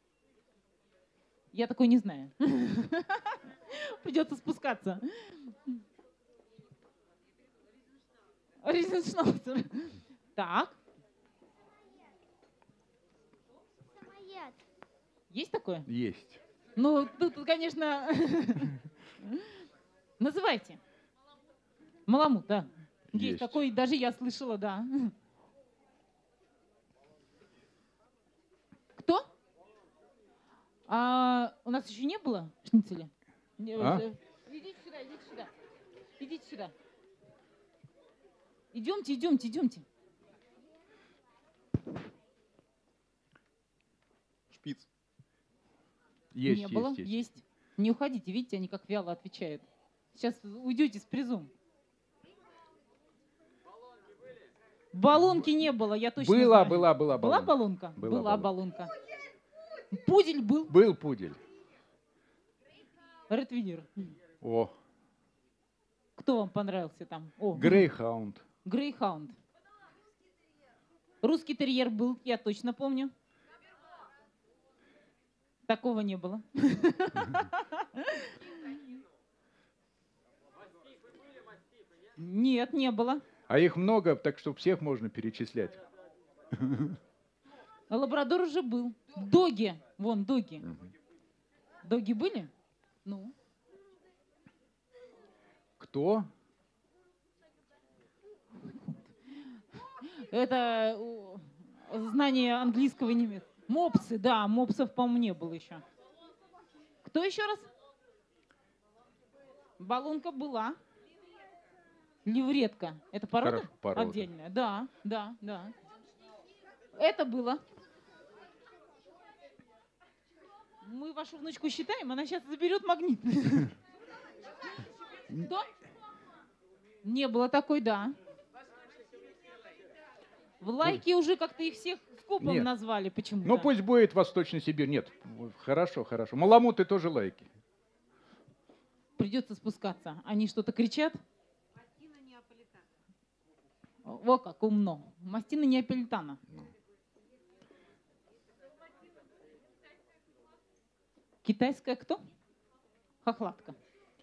Я такой не знаю. Придется спускаться. Ризеншнауцер. Так. Самоед. Есть такое? Есть. Ну, тут, конечно... Называйте. Маламут, да. Есть Есть. такой, даже я слышала, да. Кто? У нас еще не было шницеля? А? Идите сюда, идите сюда. Идите сюда. Идемте, идемте, идемте. Шпиц. Есть, Не было? Есть. Не уходите, видите, они как вяло отвечают. Сейчас уйдете с призом. Баллонки не было, я точно Была, знаю. была Была баллонка. баллонка? Была баллонка. Пудель был? Был пудель. Ротвейлер. О, Кто вам понравился там? О, грейхаунд. Грейхаунд. Русский терьер был, я точно помню. Такого не было. Нет, не было. А их много, так что всех можно перечислять. Лабрадор уже был. Доги. Вон, доги. Доги были? Ну. Кто? Это знание английского и немецкого. Мопсы, да, мопсов, по-моему, не было еще. Кто еще раз? Баллонка была. Левретка. Это порода? Хорошо, порода. Отдельная. Да, да, да. Это было. Мы вашу внучку считаем, она сейчас заберет магнит. Кто? Не было такой, да. В лайке уже как-то их всех скопом Нет. назвали почему-то. Ну пусть будет Восточная Сибирь. Нет, хорошо, хорошо. Маламуты тоже лайки. Придется спускаться. Они что-то кричат. О, как умно. Мастина неаполитана. Китайская кто? Хохлатка.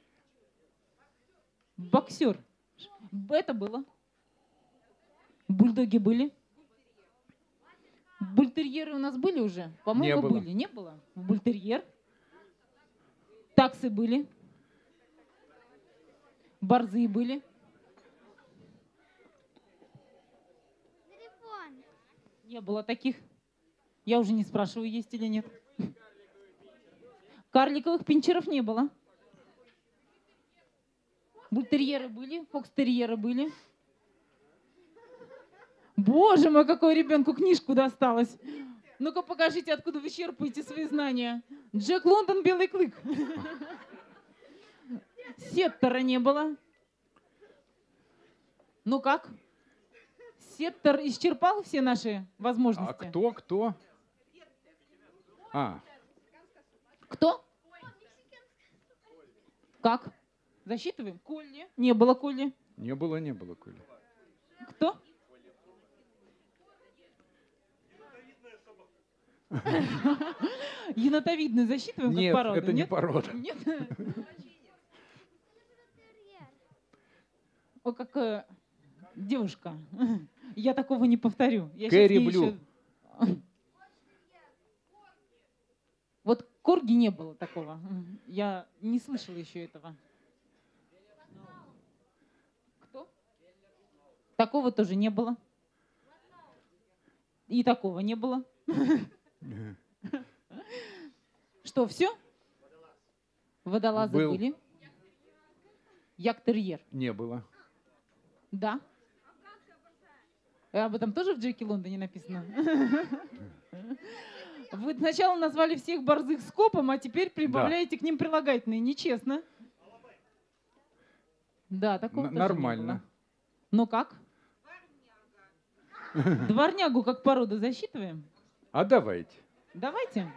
Боксер. Это было. Бульдоги были. Бультерьеры у нас были уже? По-моему, Не было. были. Не было? Бультерьер. Таксы были. Борзы были. Грифон. Не было таких. Я уже не спрашиваю, есть или нет. Карликовых пинчеров не было. Бультерьеры были, фокстерьеры были. Боже мой, какой ребенку книжку досталось. Ну-ка покажите, откуда вы черпаете свои знания. Джек Лондон, Белый клык. Сеттера не было. Ну как? Сеттер исчерпал все наши возможности? А кто? А, Кто? Как? Засчитываем. Колли. Не было Колли. Не было, Коля. Кто? Енотовидный засчитываем как Нет, породу? это не порода. Нет? О, какая девушка. Я такого не повторю. Я щас Кэрри ей Блю. еще- Вот корги не было такого. Я не слышала еще этого. Кто? Такого тоже не было. И такого не было. Что, все? Водолазы Был. были? Як-терьер. Не было. Да. Об этом тоже в Джеки Лондоне написано? Вы сначала назвали всех борзых скопом, а теперь прибавляете к ним прилагательные. Нечестно. Да, такого тоже не Нормально. было. Ну как? Дворнягу как породу засчитываем? А давайте. Давайте.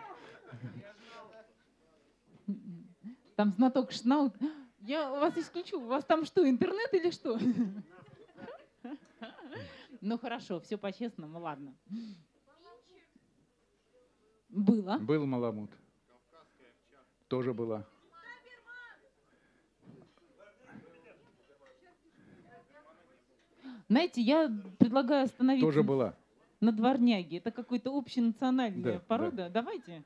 Там знаток Шнаут. Я вас исключу. У вас там что, интернет или что? Ну хорошо, все по-честному, ладно. Было. Был маламут. Тоже была. Знаете, я предлагаю остановиться Тоже была. на дворняге. Это какая-то общенациональная Да, порода. Давайте.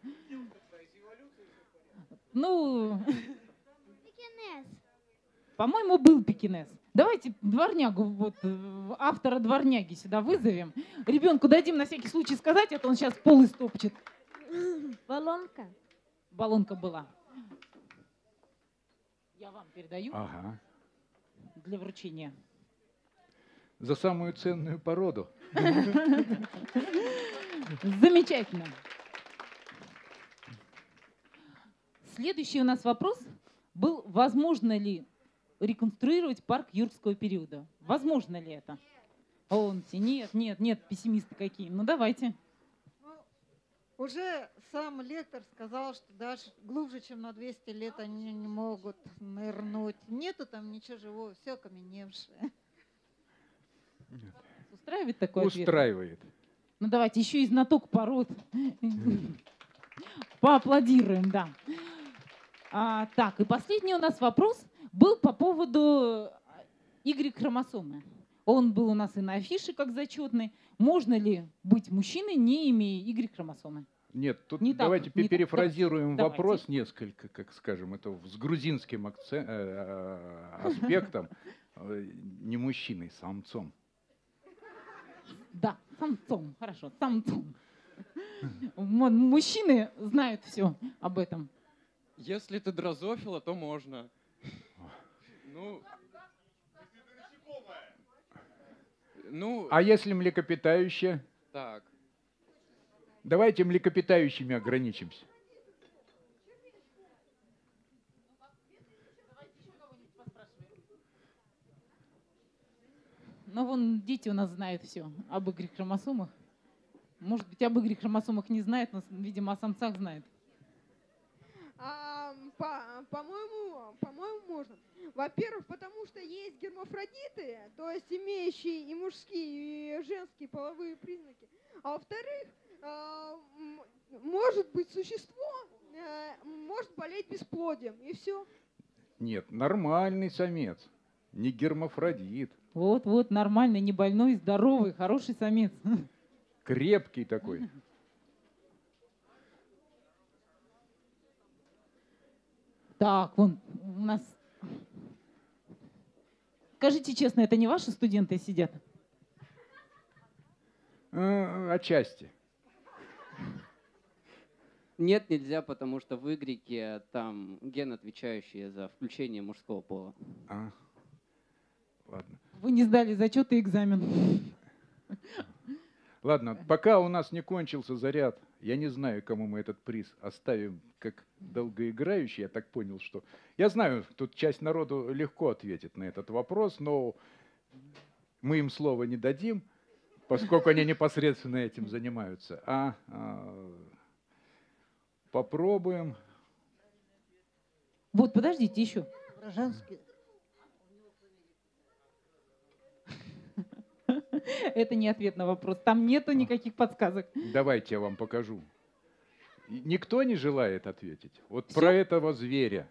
Ну, Пекинес. по-моему, был пекинес. Давайте дворнягу, вот автора дворняги сюда вызовем. Ребенку дадим на всякий случай сказать, а то он сейчас пол истопчет. Баллонка. Баллонка была. Я вам передаю Ага. для вручения. За самую ценную породу. Замечательно. Следующий у нас вопрос был, возможно ли реконструировать парк юрского периода? Возможно ли это? Нет, пессимисты какие. Ну давайте. Уже сам лектор сказал, что даже глубже, чем на 200 лет они не могут нырнуть. Нету там ничего живого, все окаменевшее. Устраивает такой ответ? Устраивает. Ну давайте, еще и знаток пород. Поаплодируем, да. Так, и последний у нас вопрос был по поводу Y-хромосомы. Он был у нас и на афише как зачетный. Можно ли быть мужчиной, не имея Y-хромосомы? Нет, тут Не так, давайте не так. перефразируем Давайте. вопрос несколько, как скажем, это с грузинским аспектом. Не мужчиной, самцом. Да, самцом, хорошо, самцом. Мужчины знают все об этом. Если ты дрозофила, то можно. Ну, А если млекопитающее? так. Давайте млекопитающими ограничимся. Но вон дети у нас знают все об Y-хромосомах. Может быть, об Y-хромосомах не знают, но, видимо, о самцах знают. По-моему, можно. Во-первых, потому что есть гермафродиты, то есть имеющие и мужские, и женские половые признаки. А во-вторых, может быть существо, может болеть бесплодием, и все. Нет, нормальный самец, не гермафродит. Вот, нормальный, не больной, здоровый, хороший самец. Крепкий такой. Так, вон у нас... Скажите честно, это не ваши студенты сидят? Отчасти. Нет, нельзя, потому что в игреке там ген, отвечающий за включение мужского пола. Ладно. Вы не сдали зачет и экзамен. Ладно, пока у нас не кончился заряд, я не знаю, кому мы этот приз оставим как долгоиграющий. Я так понял, что... Я знаю, тут часть народу легко ответит на этот вопрос, но мы им слова не дадим, поскольку они непосредственно этим занимаются. Попробуем. Вот, подождите, еще. Это не ответ на вопрос. Там нету никаких подсказок. Давайте я вам покажу. Никто не желает ответить. Вот Всё? про этого зверя.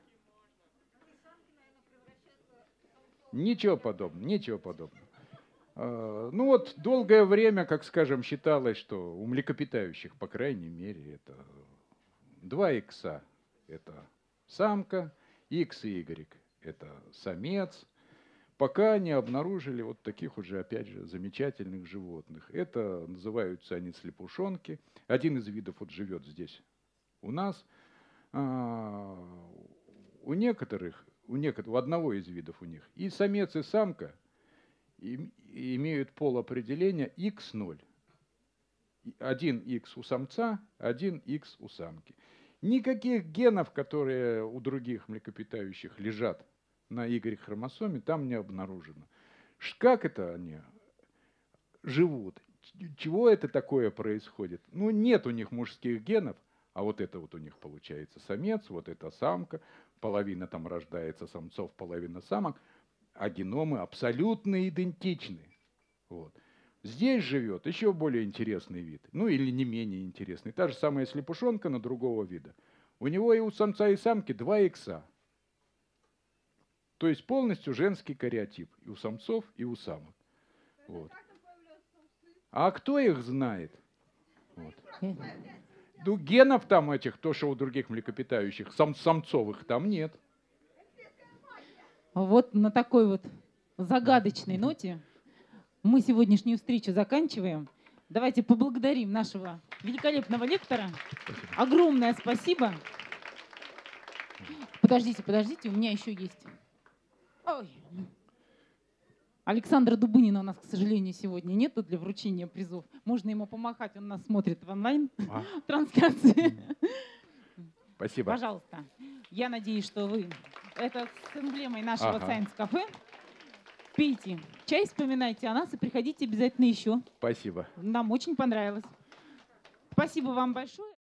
Ничего подобного, ничего подобного. Ну вот долгое время, как скажем, считалось, что у млекопитающих, по крайней мере, это 2 икса – это самка, X и Y – это самец, пока не обнаружили вот таких уже, опять же, замечательных животных. Это называются они слепушонки. Один из видов вот живет здесь у нас. У некоторых, у одного из видов у них и самец, и самка имеют полопределение X0. 1X у самца, 1X у самки. Никаких генов, которые у других млекопитающих лежат на Y-хромосоме, там не обнаружено. Как это они живут? Чего это такое происходит? Ну, нет у них мужских генов, а вот это вот у них получается самец, вот это самка, половина там рождается самцов, половина самок, а геномы абсолютно идентичны. Вот. Здесь живет еще более интересный вид, ну или не менее интересный. Та же самая слепушонка, но другого вида. У него и у самца, и самки 2 икса. То есть полностью женский кариотип и у самцов, и у самок. Вот. А кто их знает? Вот. Ну, генов там этих, то, что у других млекопитающих, самцовых там нет. Вот на такой вот загадочной ноте мы сегодняшнюю встречу заканчиваем. Давайте поблагодарим нашего великолепного лектора. Огромное спасибо. Подождите, у меня еще есть. Ой. Александра Дубынина у нас, к сожалению, сегодня нету для вручения призов. Можно ему помахать, он нас смотрит в онлайн-трансляции. Спасибо. Пожалуйста. Я надеюсь, что вы это с эмблемой нашего Science Cafe. Пейте чай, вспоминайте о нас и приходите обязательно еще. Спасибо. Нам очень понравилось. Спасибо вам большое.